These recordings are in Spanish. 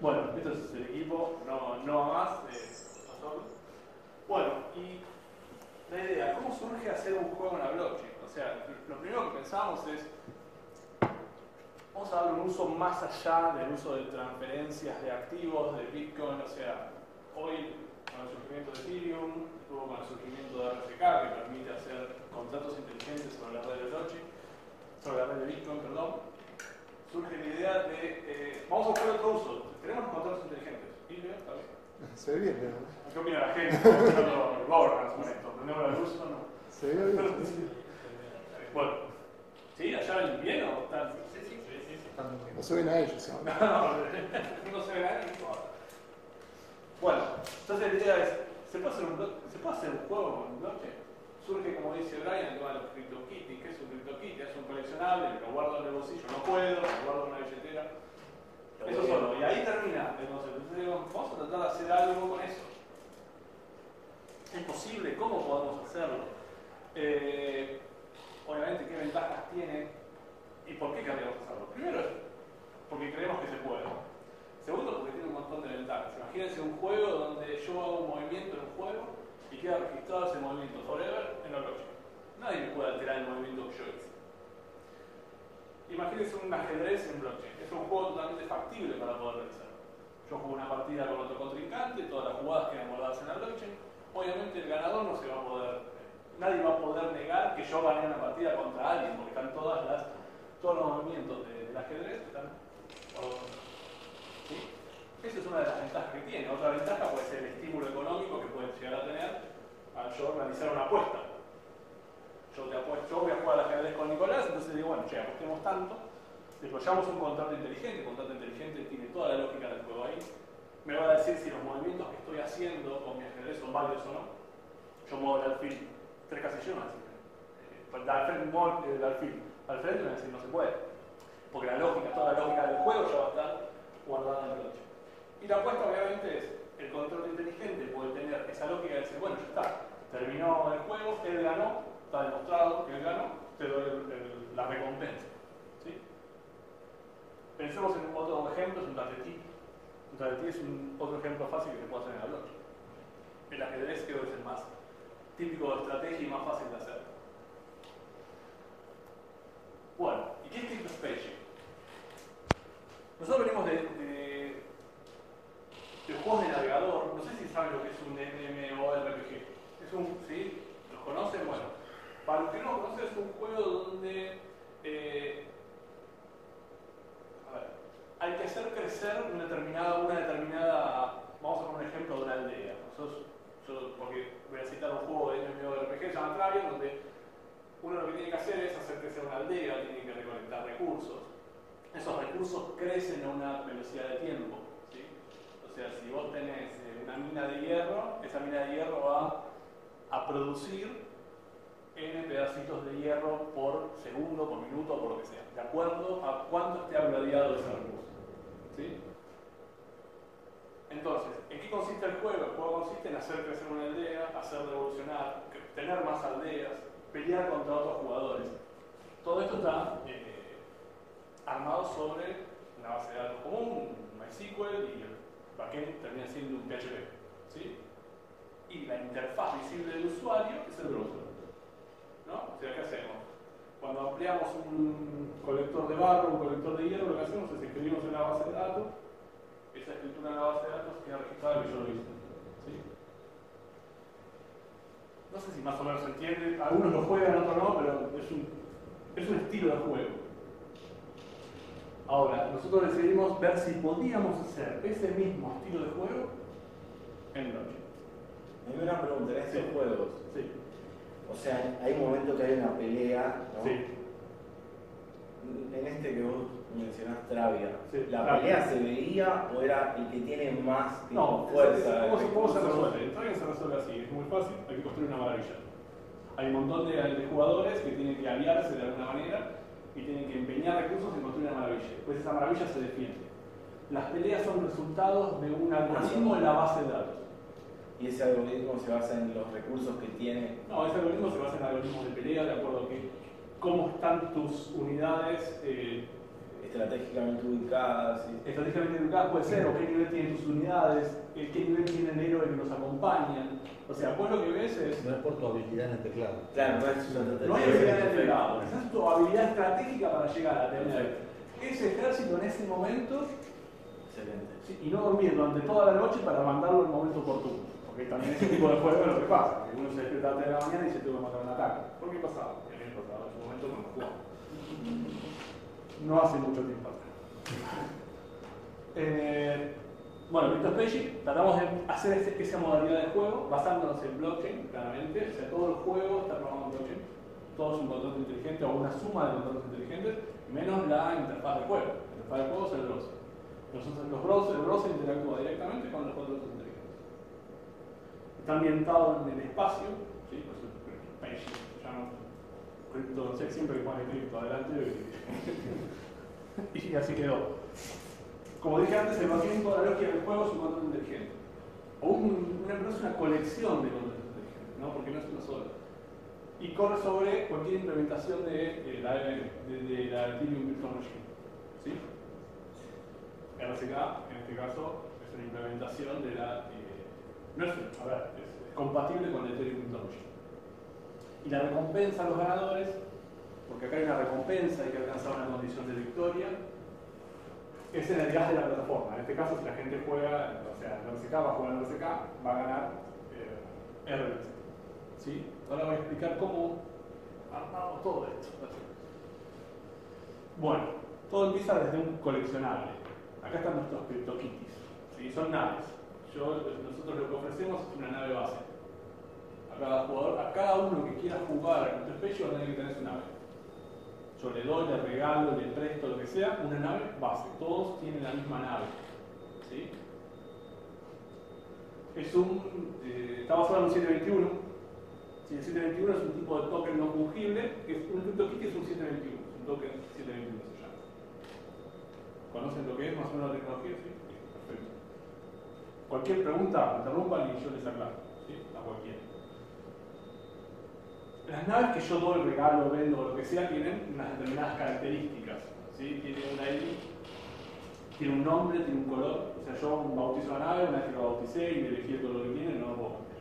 Bueno, esto es el equipo, no va más. Bueno, y la idea, ¿cómo surge hacer un juego en la blockchain? O sea, lo primero que pensamos es, vamos a darle un uso más allá del uso de transferencias de activos, de Bitcoin. O sea, hoy con el surgimiento de Ethereum, luego con el surgimiento de RSK, que permite hacer contratos inteligentes sobre la red de blockchain, sobre la red de Bitcoin, perdón, surge la idea de, vamos a buscar otro uso. Tenemos los contratos inteligentes. ¿Y bien? ¿Está bien? Se ve bien, ¿no? ¿Qué opina la gente? Los governance con esto. ¿Prendemos la luz o no? Se ve bien. Sí. Bueno, ¿sí? ¿Allá ven bien o están? Sí. No se ven a ellos, ¿no? No se ve nadie. Bueno, entonces la idea es, ¿se puede hacer un juego con blockchain? Surge, como dice Brian, el tema de los CryptoKitties. ¿Qué es un CryptoKitty? Es un coleccionable, lo guardo en el bolsillo, no puedo, lo guardo en una billetera. Eso solo, y ahí termina el concepto. Entonces digo, vamos a tratar de hacer algo con eso. ¿Es posible? ¿Cómo podemos hacerlo? Obviamente, ¿qué ventajas tiene? ¿Y por qué querríamos hacerlo? Primero es porque creemos que se puede. Segundo, porque tiene un montón de ventajas. Imagínense un juego donde yo hago un movimiento en un juego y queda registrado ese movimiento forever en la blockchain. Nadie me puede alterar el movimiento que yo hice. Imagínense un ajedrez en blockchain. Es un juego totalmente factible para poder realizar. Yo juego una partida con otro contrincante, todas las jugadas quedan guardadas en la blockchain. Obviamente el ganador no se va a poder, nadie va a poder negar que yo gané una partida contra alguien, porque están todos los movimientos del ajedrez están. ¿Sí? Esa es una de las ventajas que tiene. Otra ventaja puede ser el estímulo económico que puede llegar a tener al yo realizar una apuesta. Yo voy a jugar al ajedrez con Nicolás, entonces digo, bueno, apostemos tanto, desarrollamos un contrato inteligente. El contrato inteligente tiene toda la lógica del juego ahí. Me va a decir si los movimientos que estoy haciendo con mi ajedrez son válidos o no. Yo muevo el alfil 3 casillas, me va a decir, muevo el alfil al frente, me va a decir, no se puede. Porque toda la lógica del juego ya va a estar guardada en el blockchain. Y la apuesta obviamente es, el contrato inteligente puede tener esa lógica de decir, bueno, ya está, terminó el juego, él ganó, está demostrado que él ganó, te doy la recompensa. ¿Sí? Pensemos en otro ejemplo, es un tatetí. Un tatetí es otro ejemplo fácil que se puede hacer en la blockchain. El ajedrez creo que es el más típico de estrategia y más fácil de hacer. Bueno, ¿y qué es CryptoSpatial? Nosotros venimos de juegos de navegador. No sé si saben lo que es un MMORPG. ¿Sí? ¿Los conocen? Bueno, para los que no lo conocen, es un juego donde hay que hacer crecer una determinada, vamos a poner un ejemplo de una aldea. Porque voy a citar un juego de MMORPG que se llama Travian, donde uno lo que tiene que hacer es hacer crecer una aldea, tiene que recolectar recursos. Esos recursos crecen a una velocidad de tiempo. ¿Sí? O sea, si vos tenés una mina de hierro, esa mina de hierro va a producir N pedacitos de hierro por segundo, por minuto, por lo que sea, de acuerdo a cuánto esté abreviado ese recurso. ¿Sí? Entonces, ¿en qué consiste el juego? El juego consiste en hacer crecer una aldea, hacer revolucionar, tener más aldeas, pelear contra otros jugadores. Todo esto está armado sobre una base de datos común, un MySQL, y el backend termina siendo un PHP. ¿Sí? Y la interfaz visible del usuario es el browser. ¿No? O sea, ¿qué hacemos? Cuando ampliamos un colector de barro, un colector de hierro, lo que hacemos es escribimos en la base de datos. Esa escritura en la base de datos queda registrada que yo lo hice. ¿Sí? No sé si más o menos se entiende. Algunos lo juegan, otros no, pero es un estilo de juego. Ahora, nosotros decidimos ver si podíamos hacer ese mismo estilo de juego en blockchain. Hay una pregunta, en estos juegos. Sí. O sea, hay un momento que hay una pelea, ¿no? Sí. En este que vos mencionás, Travia, Sí, ¿la Travia. pelea se veía o era el que tiene más No, fuerza? ¿cómo se resuelve? En Travia se resuelve así, es muy fácil, hay que construir una maravilla. Hay un montón de jugadores que tienen que aliarse de alguna manera y tienen que empeñar recursos en construir una maravilla. Después esa maravilla se defiende. Las peleas son resultados de un algoritmo en la base de datos. ¿Y ese algoritmo se basa en los recursos que tiene? No, ese algoritmo se basa en algoritmos de pelea, de acuerdo a cómo están tus unidades estratégicamente ubicadas. Estratégicamente ubicadas puede ser, o qué nivel tienen tus unidades, qué nivel tiene el héroe que nos acompañan. O sea, vos lo que ves es... No es por tu habilidad en el teclado. Claro, no es una No hay habilidad en el teclado, esa es tu habilidad estratégica para llegar a tener ese ejército en ese momento. Excelente. Sí, y no dormir durante toda la noche para mandarlo en el momento oportuno. Porque también ese tipo de juego es lo que pasa. Que uno se despierta a las 3 de la mañana y se tuvo que matar un ataque. ¿Por qué pasaba? Y a mí me pasaba en ese momento cuando jugaba. No hace mucho tiempo atrás. Bueno, Crypto Spaceship, tratamos de hacer esa modalidad de juego basándonos en blockchain, claramente. O sea, todo el juego está programado en blockchain. Todo es un contrato inteligente o una suma de contratos inteligentes, menos la interfaz del juego. La interfaz del juego es el browser. El browser interactúa directamente con los contratos inteligentes. Está ambientado en el espacio, ¿sí? Por eso Spaceship se llama Crypto, no sé, siempre que pone cripto adelante y así quedó. Como dije antes, el backend, toda la lógica del juego es un contrato inteligente. O una colección de contratos inteligentes, ¿no? Porque no es una sola. Y corre sobre cualquier implementación de la Ethereum Virtual Machine. ¿Sí? RSK, en este caso, es una implementación de la... no es compatible con la Ethereum Virtual Machine. Y la recompensa a los ganadores, porque acá hay una recompensa, hay que alcanzar una condición de victoria, es en el gas de la plataforma. En este caso, si la gente juega, o sea, el RSK va a jugar el RSK, va a ganar RBC. ¿Sí? Ahora voy a explicar cómo armamos todo esto. Bueno, todo empieza desde un coleccionable. Acá están nuestros CryptoKitties. ¿Sí? Son naves. Nosotros lo que ofrecemos es una nave base. A cada jugador, a cada uno que quiera jugar a Crypto Spaceship va a tener que tener su nave. Yo le doy, le regalo, le presto, lo que sea, una nave base. Todos tienen la misma nave. ¿Sí? Está basado en un 721. Si el 721 es un tipo de token no fungible, un CryptoKitty es un 721. Es un token 721 se llama. ¿Conocen lo que es más o menos la tecnología? Sí. Perfecto. Cualquier pregunta, interrumpan y yo les aclaro. ¿Sí? A cualquiera. Las naves que yo doy, regalo, vendo o lo que sea, tienen unas determinadas características. ¿Sí? Tiene una ID, tiene un nombre, tiene un color. O sea, yo bautizo la nave, una vez que lo bauticé y le elegí el color que tiene, no lo puedo cambiar.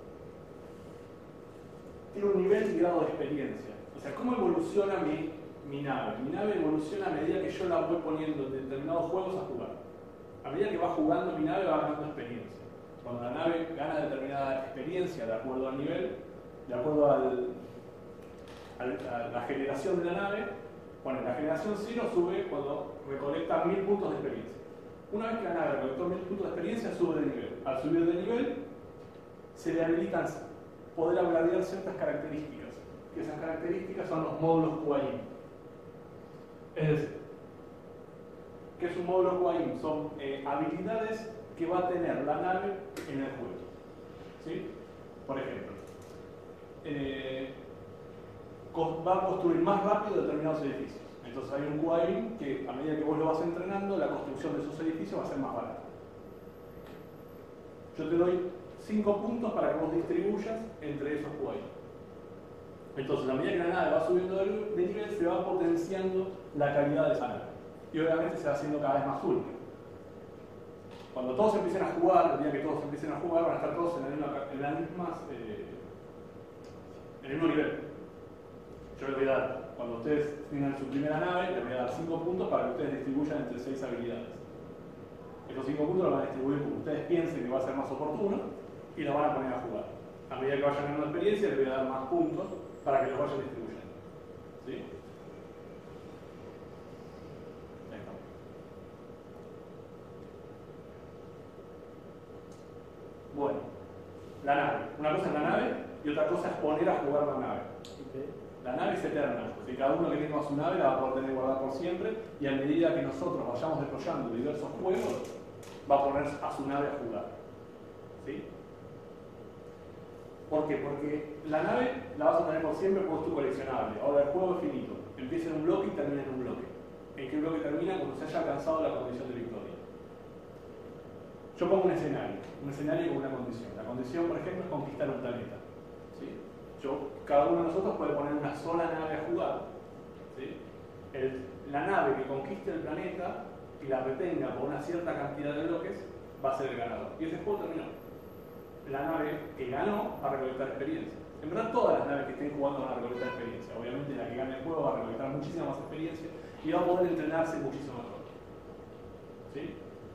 Tiene un nivel y grado de experiencia. O sea, ¿cómo evoluciona mi nave? Mi nave evoluciona a medida que yo la voy poniendo en determinados juegos a jugar. A medida que va jugando mi nave va ganando experiencia. Cuando la nave gana determinada experiencia de acuerdo al nivel, de acuerdo a la generación de la nave, bueno, la generación 0 sube cuando recolecta 1000 puntos de experiencia. Una vez que la nave recolectó 1000 puntos de experiencia, sube de nivel. Al subir de nivel, se le habilitan poder upgradear ciertas características. Que esas características son los módulos QAIM. Es decir, ¿qué es un módulo QAIM? Son habilidades que va a tener la nave en el juego. ¿Sí? Por ejemplo, va a construir más rápido determinados edificios. Entonces hay un QAIM que a medida que vos lo vas entrenando, la construcción de esos edificios va a ser más barata. Yo te doy 5 puntos para que vos distribuyas entre esos QAIM. Entonces, a medida que la nave va subiendo de nivel, se va potenciando la calidad de esa nave. Y obviamente se va haciendo cada vez más útil. Cuando todos empiecen a jugar, el día que todos empiecen a jugar, van a estar todos en el mismo nivel. Yo les voy a dar, cuando ustedes tengan su primera nave, les voy a dar 5 puntos para que ustedes distribuyan entre 6 habilidades. Estos 5 puntos los van a distribuir como ustedes piensen que va a ser más oportuno y los van a poner a jugar. A medida que vayan ganando experiencia, les voy a dar más puntos para que los vayan distribuyendo. ¿Sí? Ahí está. Bueno, la nave. Una cosa es la nave y otra cosa es poner a jugar la nave. La nave es eterna, porque cada uno que tenga su nave la va a poder tener guardada por siempre y a medida que nosotros vayamos desarrollando diversos juegos, va a poner a su nave a jugar. ¿Sí? ¿Por qué? Porque la nave la vas a tener por siempre porque es tu coleccionable. Ahora el juego es finito. Empieza en un bloque y termina en un bloque. ¿En qué bloque termina? Cuando se haya alcanzado la condición de victoria. Yo pongo un escenario con una condición. La condición, por ejemplo, es conquistar un planeta. ¿Sí? Cada uno de nosotros puede poner una sola nave a jugar. ¿Sí? la nave que conquiste el planeta y la retenga por una cierta cantidad de bloques va a ser el ganador. Y ese juego terminó. La nave que ganó va a recolectar experiencia. En verdad todas las naves que estén jugando van a recolectar experiencia. Obviamente la que gane el juego va a recolectar muchísima más experiencia y va a poder entrenarse muchísimo mejor. ¿Sí?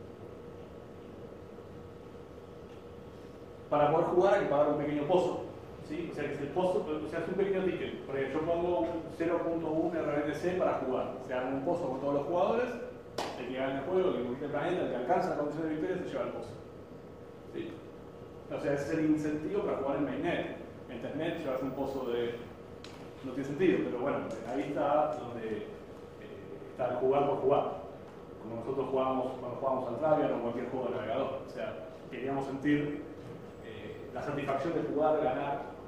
Para poder jugar hay que pagar un pequeño pozo. ¿Sí? O sea, que es el pozo, o sea, es un pequeño ticket. Por ejemplo, yo pongo un 0.1 RBTC para jugar. Se hace un pozo con todos los jugadores, el que gane el juego, el que conquiste el planeta, el que alcanza la condición de victoria se lleva el pozo. ¿Sí? O sea, ese es el incentivo para jugar en mainnet. En testnet llevas un pozo de... no tiene sentido, pero bueno, ahí está donde está el jugar por jugar. Como nosotros jugábamos cuando jugábamos al Travian o cualquier juego de navegador. O sea, queríamos sentir la satisfacción de jugar, ganar.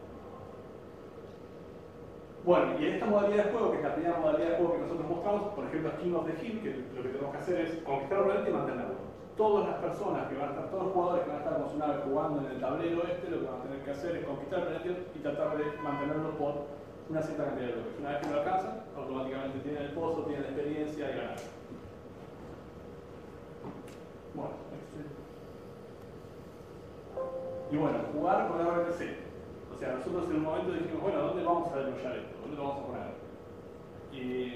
Bueno, y en esta modalidad de juego, que es la primera modalidad de juego que nosotros mostramos, por ejemplo, King of the Hill, que lo que tenemos que hacer es conquistar el planeta y mantenerlo. Todas las personas que van a estar, todos los jugadores que van a estar con su nave jugando en el tablero este, lo que van a tener que hacer es conquistar el planeta y tratar de mantenerlo por una cierta cantidad de bloques. Una vez que lo alcanzan, automáticamente tienen el pozo, tienen la experiencia y ganan. Bueno, y bueno, jugar con RBTC. O sea, nosotros en un momento dijimos, bueno, ¿dónde vamos a desarrollar esto? ¿Dónde lo vamos a poner? Y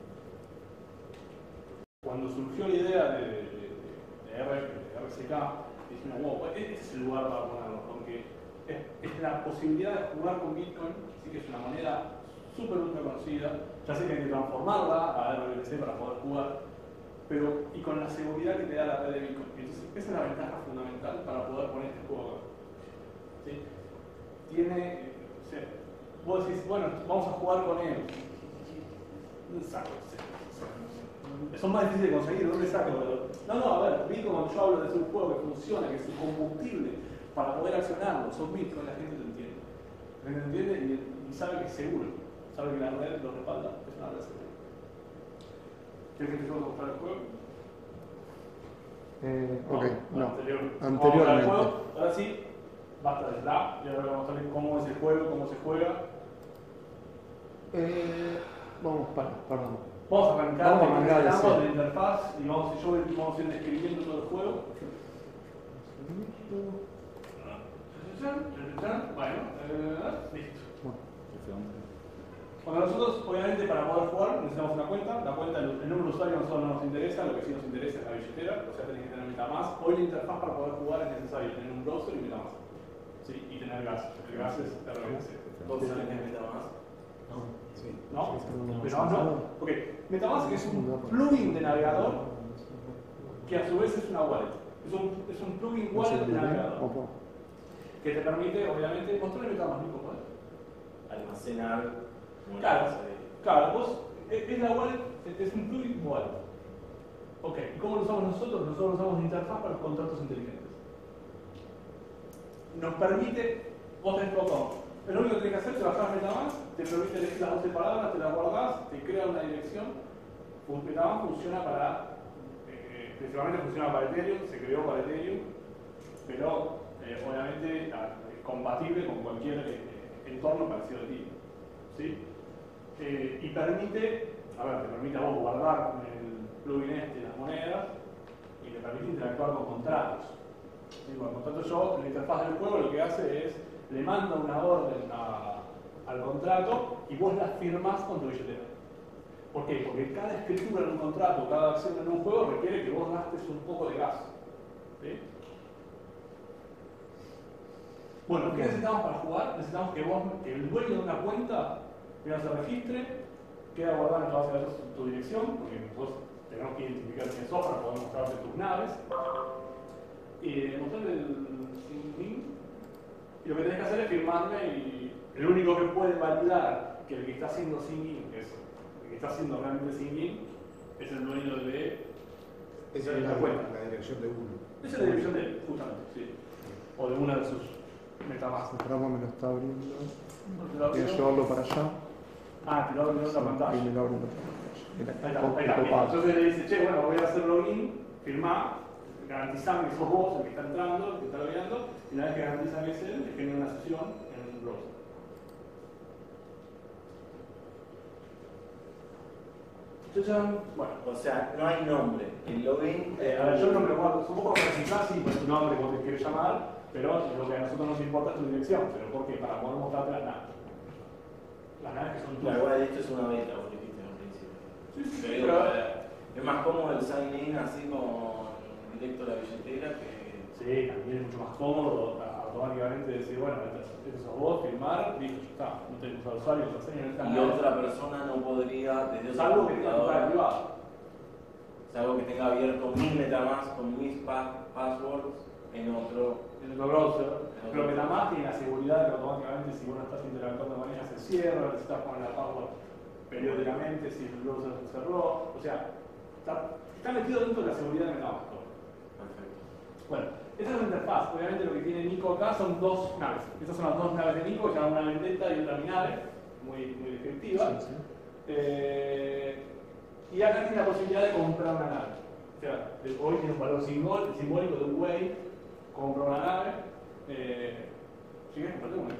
cuando surgió la idea de RCK, dijimos, wow, este es el lugar para ponerlo, porque es la posibilidad de jugar con Bitcoin, así que es una moneda súper ultra conocida. Ya sé que hay que transformarla a RBTC para poder jugar, pero y con la seguridad que te da la red de Bitcoin. Entonces, esa es la ventaja fundamental para poder poner este juego acá. ¿Sí? Tiene, o sea, vos decís, bueno, vamos a jugar con él. ¿Dónde saco? Son más difíciles de conseguir, ¿dónde saco? No, a ver, Bitcoin, cuando yo hablo de un juego que funciona, que es un combustible para poder accionarlo, son Bitcoin, la gente lo entiende. La gente lo entiende y sabe que es seguro, sabe que la red lo respalda, es una red segura. ¿Quieres que empecemos a mostrar el juego? Ok, no. Anteriormente. Ahora sí. Basta de Slack, y ahora vamos a ver cómo es el juego, cómo se juega. Perdón. Vamos a arrancar de la interfaz y vamos a ir describiendo todo el juego. Bueno, listo. Cuando nosotros, obviamente, para poder jugar necesitamos una cuenta. La cuenta, el número de usuarios a nosotros no nos interesa, lo que sí nos interesa es la billetera, o sea, tenés que tener MetaMask. Hoy la interfaz para poder jugar es necesario tener un browser y MetaMask. Sí, y tener gas. El gas es RBTC. ¿Todos saben qué es MetaMask? Sí. ¿No? Pero no. Porque MetaMask es un plugin de navegador que a su vez es una wallet. Es un plugin wallet de navegador que te permite, obviamente, mostrar el MetaMask, Nico, ¿vale? Almacenar. Claro, vos, es la wallet, es un plugin wallet. Ok, ¿y cómo lo usamos nosotros? Nosotros usamos una interfaz para los contratos inteligentes. Nos permite, vos tenés todo. Lo único que tenés que hacer es bajar MetaMask, te permite elegir las 12 palabras, te las guardás, te crea una dirección. MetaMask funciona para, principalmente funciona para Ethereum, se creó para Ethereum, pero obviamente es compatible con cualquier entorno parecido a Ethereum. ¿Sí? Y permite, te permite a vos guardar en el plugin las monedas y te permite interactuar con contratos. ¿Sí? Por lo tanto, yo en la interfaz del juego lo que hace es le mando una orden al contrato y vos la firmás con tu billetera. ¿Por qué? Porque cada escritura en un contrato, cada acción en un juego requiere que vos gastes un poco de gas. ¿Sí? Bueno, ¿qué necesitamos para jugar? Necesitamos que el dueño de una cuenta primero se registre, queda guardada en tu base de datos tu dirección, porque vos tenemos que identificar quién sos para poder mostrarte tus naves. Y mostrarle el sign-in. Y lo que tenés que hacer es firmarme y el único que puede validar que el que está haciendo sign-in es el que está haciendo realmente sign-in es el dueño de esa es la cuenta, la dirección de uno. Esa es la dirección de él, justamente, sí. O de una de sus MetaMask. El programa me lo está abriendo. Voy a llevarlo para allá. Te lo abro en otra pantalla. Y me lo abro en otra pantalla. Ahí está. Entonces le dice, che, bueno, voy a hacer login, firmá, garantizame que sos vos el que está entrando, el que está logueando, y una vez que garantiza que es él, le genera una sesión en un browser. Bueno. O sea, no hay nombre. El login. A ver, yo no me guardo, un poco reciclar, sí, pues tu nombre, como te quieres llamar, pero lo que a nosotros nos importa es tu dirección. ¿Pero por qué? Para poder mostrarte las naves. Las naves que son tuyas. Claro, igual esto es una beta, vos dijiste al principio. Sí, sí, Pero es más cómodo el sign-in así con directo a la billetera que. Sí, también es mucho más cómodo automáticamente decir, bueno, este sos vos, firmar, listo, ya está. No tenés que usar usuario, contraseña, no está Y nada. otra persona no podría, desde otra Salvo que tenga tu computadora, privado. salvo que tenga abierto mi MetaMask con mis passwords en otro. En otro browser. Pero MetaMask tiene la seguridad de que automáticamente si vos no estás interactuando con ella se cierra, necesitas poner la password periódicamente si el browser se cerró. O sea, está metido dentro de la seguridad de MetaMask. Perfecto. Bueno, esta es la interfaz. Obviamente lo que tiene Nico acá son dos naves. Estas son las dos naves de Nico, que se llaman una Vendetta y otra Minare, muy descriptiva. Sí, sí. Y acá tiene la posibilidad de comprar una nave. O sea, hoy tiene un valor simbólico de un way, compra una nave. Si quieres, comprate una.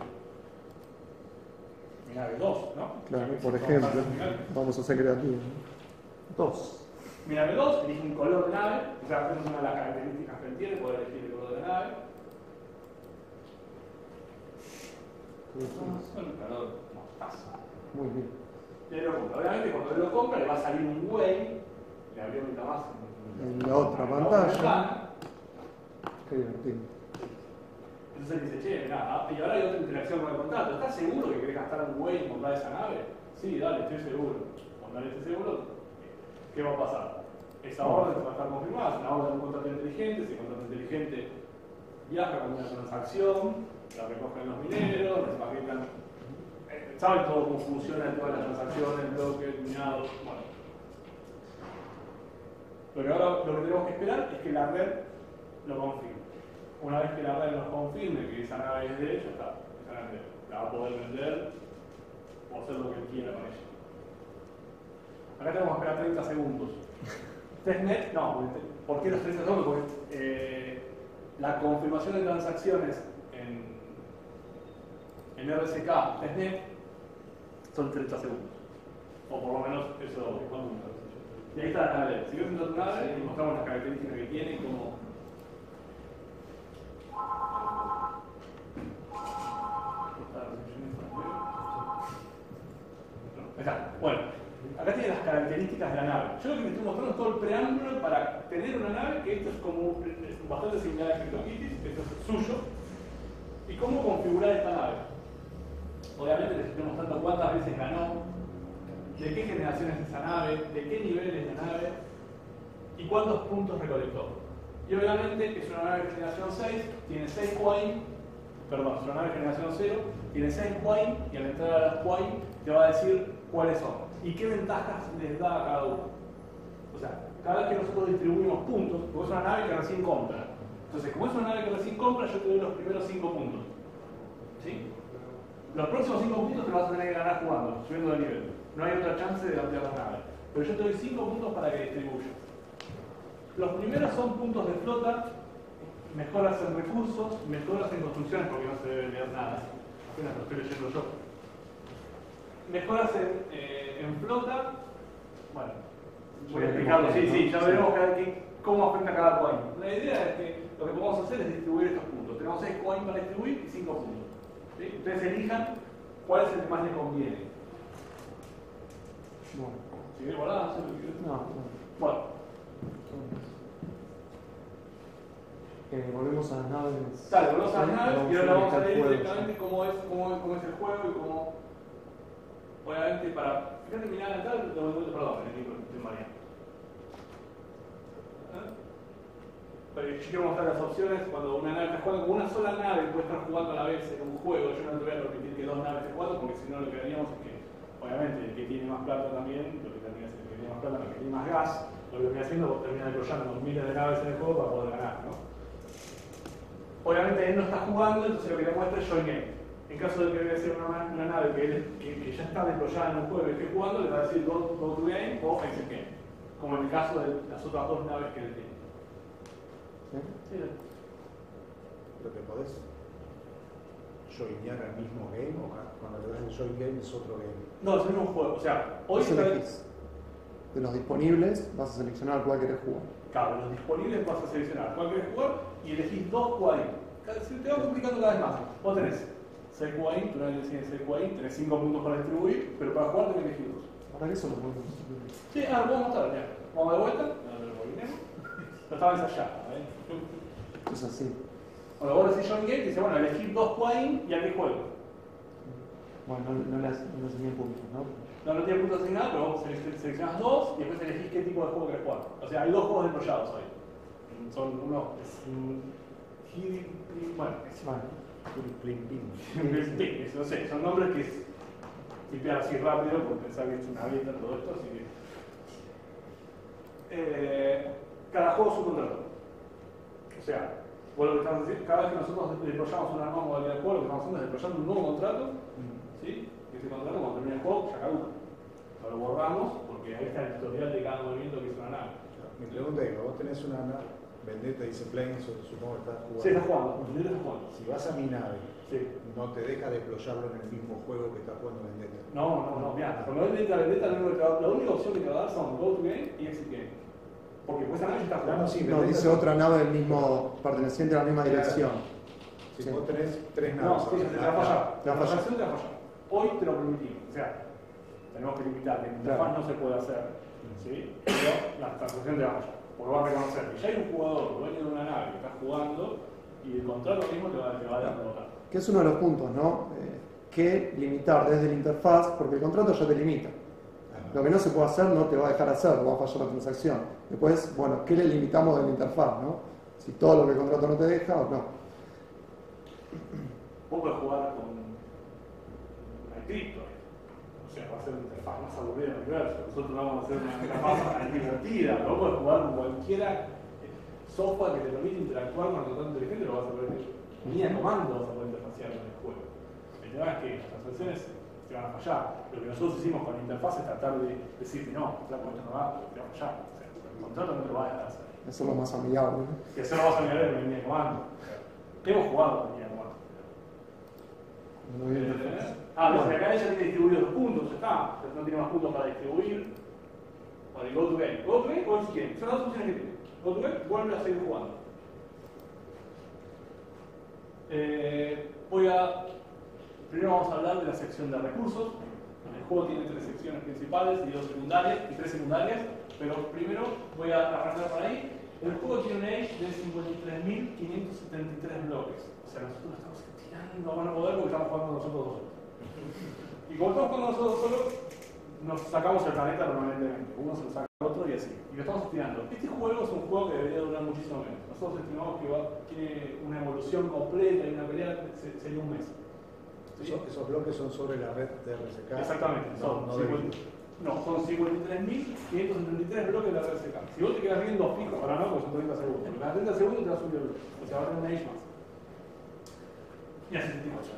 Minare 2, ¿no? Claro, Si por quieres, ejemplo, comprate Minare. vamos a ser creativos. 2. Minare 2, elige un color de nave. O sea, esa es una de las características que él tiene, poder elegir el color de la nave. Bueno, el color mostaza. Muy bien. Y él lo compra. Obviamente cuando él lo compra le va a salir un way, le abrió MetaMask En la otra pantalla. Qué divertido. Entonces él dice, che, mirá, y ahora hay otra interacción con el contrato. ¿Estás seguro que querés gastar un way en comprar esa nave? Sí, dale, estoy seguro. Cuando él esté seguro, ¿qué va a pasar? Esa orden va a estar confirmada, es una orden de un contrato inteligente, ese contrato inteligente viaja con una transacción, la recogen los mineros, la empaquetan, saben todo cómo funciona todas las transacciones, bloques, minados, bueno. Pero ahora lo que tenemos que esperar es que la red lo confirme. Una vez que la red nos confirme que esa nave es de ella, está, esa nave la va a poder vender o hacer lo que él quiera con ella. Acá tenemos que esperar 30 segundos. Testnet, no, ¿por qué los 30 segundos? Porque la confirmación de transacciones en RSK Testnet son 30 segundos. O por lo menos eso. Y ahí está la nave. Si ves en tu nave, y mostramos las características que tiene y cómo. Está. Bueno, acá tiene las características de la nave. Yo lo que me estoy mostrando es todo el preámbulo para tener una nave, que esto es como bastante similar a CryptoKitties, esto es suyo, y cómo configurar esta nave. Obviamente les estoy mostrando cuántas veces ganó, de qué generación es esa nave, de qué nivel es la nave y cuántos puntos recolectó. Y obviamente es una nave de generación 6, tiene 6 coin, perdón, es una nave de generación 0, tiene 6 coin y al entrar a las coin te va a decir cuáles son y qué ventajas les da a cada uno. O sea, cada vez que nosotros distribuimos puntos, porque es una nave que recién compra. Entonces, como es una nave que recién compra, yo te doy los primeros 5 puntos. ¿Sí? Los próximos 5 puntos te vas a tener que ganar jugando, subiendo de nivel. No hay otra chance de ampliar la nave. Pero yo te doy 5 puntos para que distribuyas. Los primeros son puntos de flota, mejoras en recursos, mejoras en construcciones, porque no se debe leer nada. Apenas lo estoy leyendo yo. Mejoras en flota. Bueno, voy a explicarlo. Sí, ya veremos cómo afecta cada coin. La idea es que lo que podemos hacer es distribuir estos puntos. Tenemos 6 coins para distribuir y 5 puntos. ¿Sí? Ustedes elijan cuál es el que más les conviene. Bueno. Si quieres guardar, no sé lo que quieres. No, Bueno, volvemos a las naves. dale, volvemos a las naves y ahora vamos a leer juego, directamente cómo es el juego y cómo. Obviamente, para. Fíjate, mirar acá, perdón, estoy María. Pero yo quiero mostrar las opciones cuando una nave está jugando con una sola nave, puede estar jugando a la vez en un juego. Yo no te voy a permitir que 2 naves estén jugando porque si no lo que haríamos es que, obviamente, el que tiene más plata también, lo que termina haciendo el que tiene más plata, el que tiene más gas, lo que termina haciendo termina deployando miles de naves en el juego para poder ganar, ¿no? Obviamente él no está jugando, entonces lo que le muestra es join game. En caso de que vaya a ser una nave que ya está deployada en un juego y esté jugando, le va a decir go to game o exit game. Como en el caso de las otras 2 naves que él tiene. ¿Sí? Sí. Lo que podés joinear al mismo game o cuando le das el join game es otro game. No, es el mismo juego. O sea, hoy Es elegís. de los disponibles vas a seleccionar cuál querés jugar. Claro, los disponibles vas a seleccionar cuál querés jugar y elegís 2 QAIN. Se te va complicando cada vez más. Vos tenés 6 QAIN, tú no decides 6 QAIN, tenés 5 puntos para distribuir, pero para jugar tenés que elegir 2. ¿Para qué eso lo podemos distribuir? Sí, ahora lo podemos mostrar, ya. Vamos de vuelta. Lo estaba ensayando, ¿eh? Es así. Bueno, vos decís Join Game y dice, bueno, elegir 2 QAIN y a qué juego. Bueno, no le enseñé puntos, ¿no? No tiene puntos asignados, pero vos seleccionás 2 y después elegís qué tipo de juego querés jugar. O sea, hay 2 juegos desarrollados hoy. Son uno, bueno, no sé, son nombres que tipear así rápido porque pensar que es una beta todo esto, así que cada juego es un contrato. O sea, vos lo que estamos diciendo, cada vez que nosotros deployamos una nueva modalidad de juego, lo que estamos haciendo es deployando un nuevo contrato, ¿sí? Y ese contrato cuando termina el juego ya caduca. Lo borramos porque ahí está el tutorial de cada movimiento que es una nave. Mi pregunta es, vos tenés una Vendetta dice Plane, supongo que estás jugando. Sí, está jugando, está jugando. Si vas a mi nave, Sí. no te deja deployarlo en el mismo juego que está jugando Vendetta. No, mira, cuando Vendetta, la única opción que te va a dar son Go to Game y Exit Game. Porque pues esa nave ya está jugando. Sí, No, dice otra nave del mismo, perteneciente a la misma dirección. Si Sí. vos tenés 3 No, naves. sí, te va a fallar. Te va a fallar. La transacción te va a fallar. Hoy te lo permitimos. O sea, tenemos que limitar. En interfaz no se puede hacer. ¿Sí? Pero la transacción te va a fallar. Porque va a reconocer que ya hay un jugador dueño de una nave que está jugando y el contrato mismo te va a derrotar. Que es uno de los puntos, ¿no? Que limitar desde la interfaz, porque el contrato ya te limita. Lo que no se puede hacer no te va a dejar hacer, va a fallar la transacción. Después, bueno, ¿qué le limitamos de la interfaz, no? Si todo lo que el contrato no te deja o no. Vos podés jugar con una cripto. O sea, va a ser una interfaz más aburrida del universo. Nosotros vamos a hacer una interfaz divertida. Vos podés jugar con cualquiera software que te permite interactuar con el contrato inteligente, lo vas a poder. Línea de comando vas a poder interfacear con el juego. El tema es que las transacciones te van a fallar. Lo que nosotros hicimos con la interfaz es tratar de decirte, no, claro, esto no va, te va a fallar. O sea, el contrato no te lo va a dejar hacer. Eso es lo más amigable, ¿no? Que eso lo vas a mirar en la línea de comando. Hemos jugado con línea de comando. No hay interfaz. Desde acá ella tiene distribuidos los puntos, ya está. No tiene más puntos para distribuir. Para el Go to Game. Go to Game o Exit Game. Son las dos opciones que tiene. Go to Game, vuelve a seguir jugando. Primero vamos a hablar de la sección de recursos. El juego tiene 3 secciones principales y 2 secundarias, y 3 secundarias, pero primero voy a arrancar por ahí. El juego tiene un age de 53.573 bloques. O sea, nosotros estamos tirando a mano poder porque estamos jugando nosotros dos. Y como estamos jugando nosotros solos, nos sacamos el planeta permanentemente. Uno se lo saca al otro y así. Y lo estamos tirando. Este juego es un juego que debería durar muchísimo menos. Nosotros estimamos que tiene una evolución completa y una pelea sería un mes. ¿Sí? Esos bloques son sobre la red de RSK. Exactamente. Son 53.573 bloques de la RSK. Si vos te quedas viendo fijo, ahora no, porque son 30 segundos. Pero cada 30 segundos te va a subir el bloque. O sea, va a tener una age más. Y así te digo yo.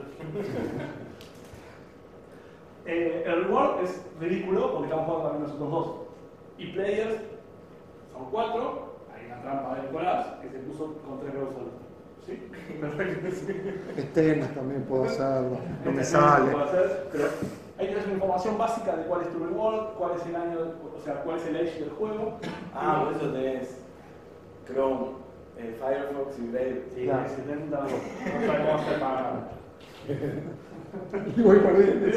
El reward es ridículo porque estamos jugando también nosotros dos. Y players son 4. Hay una trampa de Nicolás que se puso con 3 euros solo. ¿Sí? Perfecto. Externas también puedo hacerlo. No me Puedo sale. hacer, pero hay que tener una información básica de cuál es tu reward, cuál es el año, o sea, cuál es el age del juego. Por eso tenés Chrome, Firefox y Brave. Sí, Claro. 70 no sabe cómo hacer para. Y voy perdiendo.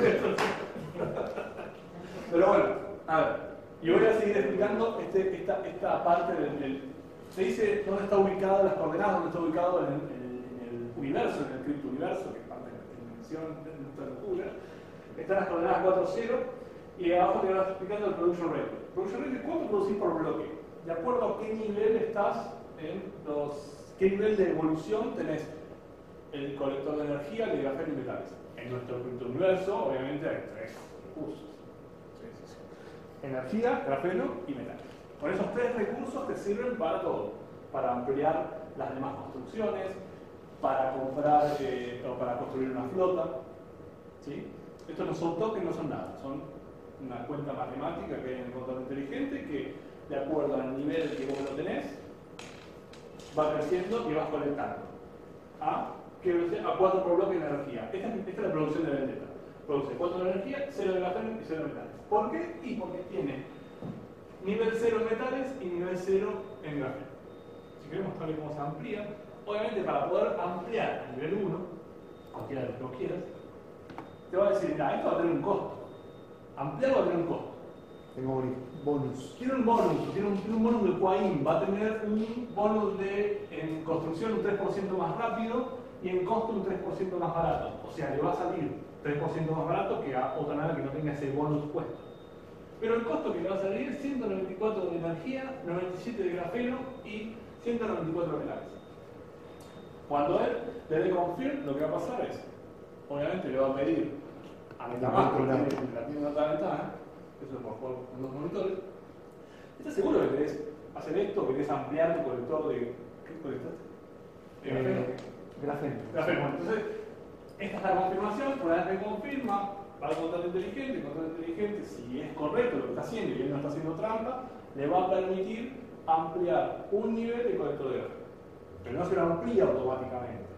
Pero bueno, a ver, y voy a seguir explicando esta parte del. Se dice dónde está ubicada las coordenadas, dónde está ubicado en el universo, en el criptouniverso, que es parte de la dimensión de nuestra locura. Están las coordenadas 4, 0, y abajo te vas explicando el production rate. Production rate es cuánto producís por bloque. De acuerdo a qué nivel estás qué nivel de evolución tenés el colector de energía, el de grafeno y metales. En nuestro criptouniverso, obviamente, hay 3 recursos. Energía, grafeno y metales. Con esos 3 recursos te sirven para todo. Para ampliar las demás construcciones, para comprar o para construir una flota. ¿Sí? Estos no son tokens, no son nada. Son una cuenta matemática que hay en el contador inteligente que, de acuerdo al nivel que vos lo tenés, va creciendo y vas colectando. A 4 por bloque de energía. Esta es la producción de Vendetta. Produce 4 de energía, 0 de grafeno y 0 de metales. ¿Por qué? Y porque tiene nivel 0 en metales y nivel 0 en grafeno. Si queremos saber cómo se amplía, obviamente para poder ampliar a nivel 1, cualquiera de los que vos quieras, te va a decir, mira, esto va a tener un costo. Ampliar va a tener un costo. Tengo bonus. Tiene un bonus, tiene un bonus de Coaim, va a tener un bonus de en construcción un 3% más rápido y en costo un 3% más barato. O sea, le va a salir 3% más barato que a otra nave que no tenga ese bonus puesto. Pero el costo que le va a salir es 194 de energía, 97 de grafeno y 194 de metales. Cuando él le dé confirm, lo que va a pasar es, obviamente le va a pedir a Metamask, porque la tiene otra ventana, eso es por jugar con los monitores. ¿Estás seguro que querés hacer esto? ¿Querés ampliar tu colector de... ¿Qué colectaste? Grafeno. Grafeno. Entonces, esta es la confirmación, una vez que confirma, va al contrato inteligente, el contrato inteligente, si es correcto lo que está haciendo y él no está haciendo trampa, le va a permitir ampliar un nivel de colector de grafeno. Pero no se lo amplía automáticamente.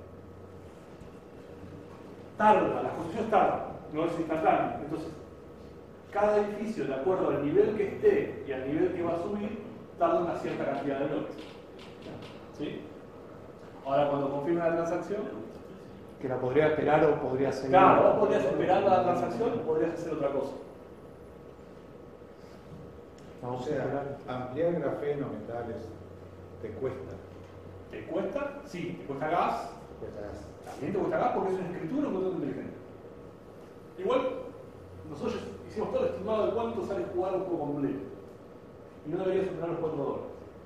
Tarda, las construcciones tardan, no es instantáneo. Entonces, cada edificio, de acuerdo al nivel que esté y al nivel que va a subir, tarda una cierta cantidad de bloques. ¿Sí? Ahora, cuando confirme la transacción, Que la podría esperar o podría seguir. claro, vos podrías esperar la transacción o podrías hacer otra cosa. Vamos O a sea, esperar. ampliar grafeno, metales, te cuesta. ¿Te cuesta? Sí. ¿Te cuesta gas? Cuesta gas. También te cuesta gas porque es una escritura un contrato inteligente. Igual, nosotros hicimos todo el estimado de cuánto sale jugar un juego completo. Y no debería superar los $4.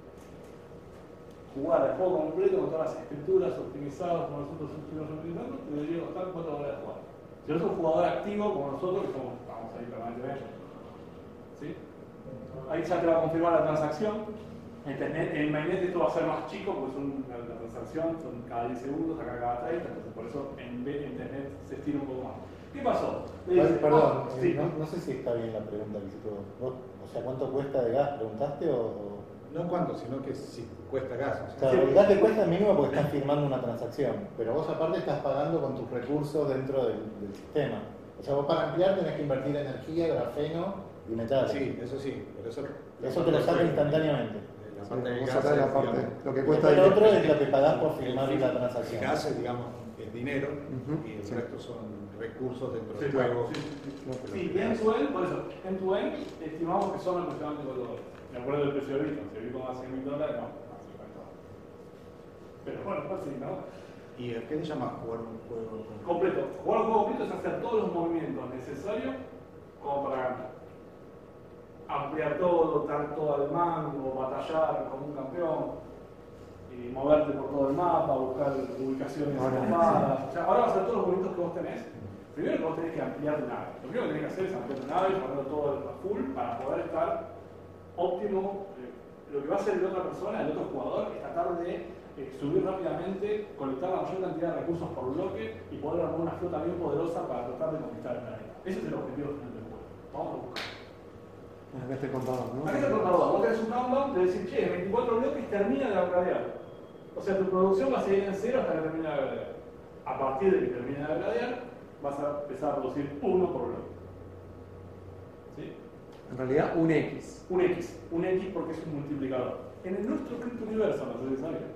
Jugar el juego completo con todas las escrituras optimizadas como nosotros estuvimos utilizando, te debería costar $4 jugar. Si no es un jugador activo como nosotros, que estamos ahí permanentemente. ¿Sí? Ahí ya te va a confirmar la transacción. En Mainnet esto va a ser más chico porque la transacción son cada 10 segundos, acá cada 30, entonces por eso en Internet se estira un poco más. ¿Qué pasó? Perdón, sí. no sé si está bien la pregunta que hiciste vos. O sea, ¿cuánto cuesta de gas? ¿Preguntaste o...? No cuánto, sino que si cuesta gas. O O sea, sea, el gas te cuesta mínimo porque estás firmando una transacción, pero vos aparte estás pagando con tus recursos dentro del sistema. O sea, vos para ampliar tenés que invertir energía, grafeno y metales. sí, eso sí, pero Eso te lo saca instantáneamente. La parte de Vamos a gas sacar la es, parte, digamos, lo que Y cuesta después lo otro el- es lo que pagás por firmar la el transacción. gas es, digamos, el dinero Ujú, y el sí. resto son recursos dentro Sí, del claro, juego. sí. No, pero- Sí, end-to-end, por eso, end-to-end estimamos que son aproximadamente $4. De acuerdo al precio de Bitcoin, si el Bitcoin va a $100.000, no, a $50. Pero bueno, pues sí, ¿no? ¿Y a qué le llamas jugar un juego Completo. Jugar un juego completo es hacer todos los movimientos necesarios como para ganar. Ampliar todo, dar todo al mango, batallar como un campeón, y moverte por todo el mapa, buscar ubicaciones ocupadas. O sea, ahora vas a hacer todos los movimientos que vos tenés. Primero que vos tenés que ampliar tu nave. Lo primero que tenés que hacer es ampliar tu nave y ponerlo todo a full para poder estar óptimo. Lo que va a hacer la otra persona, el otro jugador, es tratar de subir rápidamente, colectar la mayor cantidad de recursos por bloque y poder armar una flota bien poderosa para tratar de conquistar el planeta. Ese es el objetivo final del juego. Vamos a buscar. Acá está el contador, ¿no? Acá está el contador. Vos tenés un countdown de decir, che, 24 bloques termina de upgradear. O sea, tu producción va a seguir en cero hasta que termine de upgradear. A partir de que termine de upgradear, vas a empezar a producir uno por bloque. ¿Sí? En realidad, un X. Un X porque es un multiplicador. En el nuestro criptouniverso, no sé si sabían.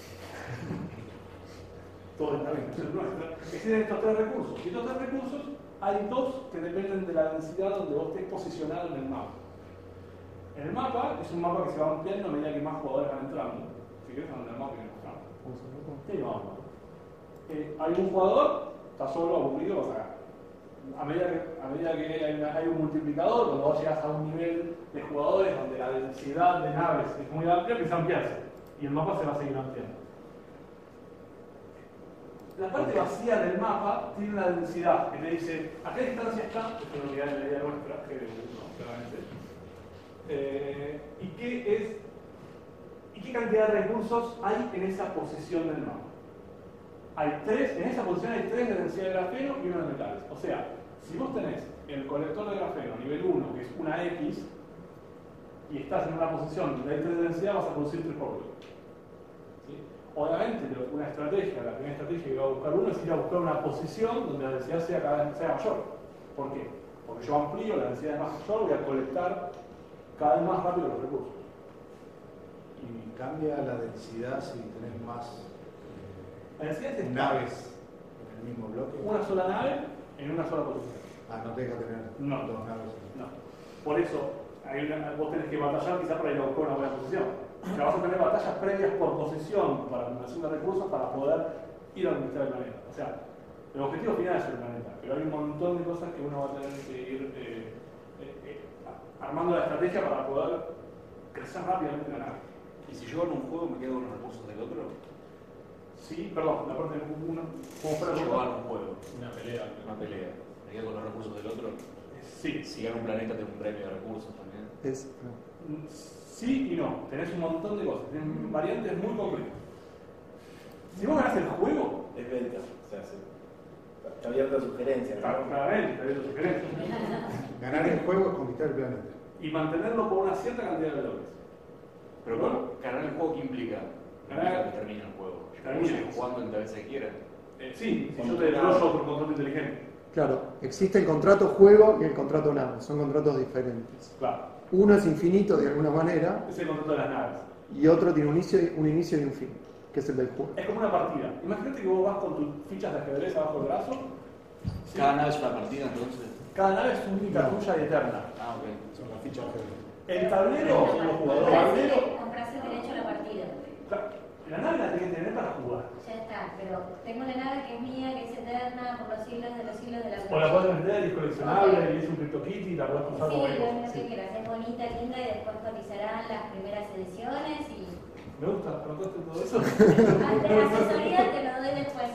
Todo está bien, eso es nuestro. Existen estos tres recursos. Y estos tres recursos, hay dos que dependen de la densidad donde vos estés posicionado en el mapa. En el mapa es un mapa que se va ampliando a medida que más jugadores van entrando. Si querés, anda el mapa que mostramos. Sí, no. Hay un jugador, está solo, aburrido, vas a ganar. A medida que hay un multiplicador, cuando vos llegas a un nivel de jugadores donde la densidad de naves es muy amplia, empieza a ampliarse. Y el mapa se va a seguir ampliando. La parte vacía del mapa tiene una densidad que te dice a qué distancia está, es una unidad de medida nuestra, claramente, y qué cantidad de recursos hay en esa posición del mapa. En esa posición hay 3 de densidad de grafeno y 1 de metales. O sea, si vos tenés el colector de grafeno nivel 1, que es una X, y estás en una posición donde hay 3 de densidad, vas a producir 3 por bloque. ¿Sí? Obviamente, una estrategia, la primera estrategia que va a buscar uno es ir a buscar una posición donde la densidad sea cada vez sea mayor. ¿Por qué? Porque yo amplío, la densidad es más mayor, voy a colectar cada vez más rápido los recursos. Y cambia la densidad si tenés más La densidad es naves en el mismo bloque. una sola nave en una sola posición. Ah, no te deja tener No. dos naves. No. Por eso, vos tenés que batallar quizás para ir a buscar una buena posición. O sea, vas a tener batallas previas por posesión para acumulación de recursos para poder ir a conquistar el planeta. O sea, el objetivo final es el planeta, pero hay un montón de cosas que uno va a tener que ir armando la estrategia para poder crecer rápidamente la nave. ¿Y si yo gano un juego me quedo con los recursos del otro? Sí, perdón, la parte de uno. Como fuera Si yo el gano un juego, una pelea. una pelea, me quedo con los recursos del otro. Sí. Si gano un planeta tengo un premio de recursos también. Sí y no. Tenés un montón de cosas. Tenés variantes muy concretas. Si vos ganás el juego, Es venta, o sea, está abierta a sugerencias. ¿no? claramente, está bien tu sugerencia. Ganar el juego es conquistar el planeta. Y mantenerlo por una cierta cantidad de bloques. Pero bueno, ganar el juego, ¿qué implica? Ganar- Que termina el juego. Yo puedo Termina. seguir jugando el vez que quiera. Sí, si yo te desarrollo otro contrato inteligente. Claro, existe el contrato juego y el contrato nave, son contratos diferentes. Claro. Uno es infinito de alguna manera Es el contrato de las naves. y otro tiene un inicio y un fin, que es el del juego. Es como una partida. Imagínate que vos vas con tus fichas de ajedrez abajo del brazo. ¿sí? Cada nave es una partida entonces. Cada nave es única, No. tuya y eterna. Ah, ok. Son las fichas que... El tablero son los jugadores. El tablero. Compras el derecho a la partida. Claro, la nave la tenés que tener para jugar. Ya está, pero tengo una nave que es mía, que es eterna, por los siglos de los siglos de la O la podés vender y es coleccionable y es un CryptoKitty y la podés usar Sí, como lo vos. único que quieras, es bonita, linda y después cotizarán las primeras ediciones y... Me gusta, ¿notaste todo eso? Antes de asesoría te lo doy después,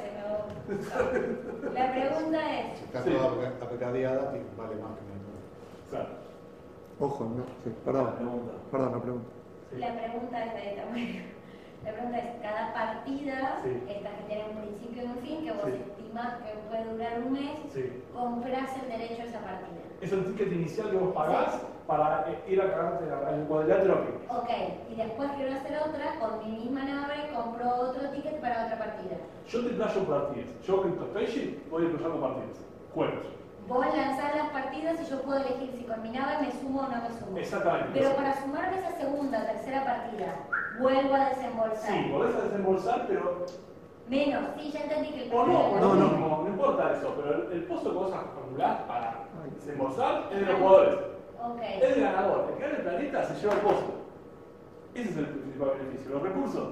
La pregunta es... Si está Sí. toda apecadeada, vale más que una. Claro. Ojo, no, sí, perdón, La pregunta. la pregunta. La pregunta es de esta manera. La pregunta es, cada partida, Sí. estas que tienen un principio y un fin, que vos Sí. estimás que puede durar un mes, Sí. compras el derecho a esa partida. Es el ticket inicial que vos pagás para ir a cagarte al cuadrilátero. Ok, y después quiero hacer otra, con mi misma nave compro otro ticket para otra partida. Yo te playo partidas. Yo, CryptoSpaceship, voy playando partidas. Juegos. Vos lanzás las partidas y yo puedo elegir si con mi nave me sumo o no me sumo. Exactamente. Pero para sumarme esa segunda o tercera partida, vuelvo a desembolsar. Sí, podés desembolsar, pero. Menos, sí, ya entendí que el O no, precio- no importa eso, pero el pozo que vos acumulás para desembolsar es de los jugadores. Ok. Es el ganador. El que gana el planeta se lleva el pozo. Ese es el principal beneficio. Los recursos,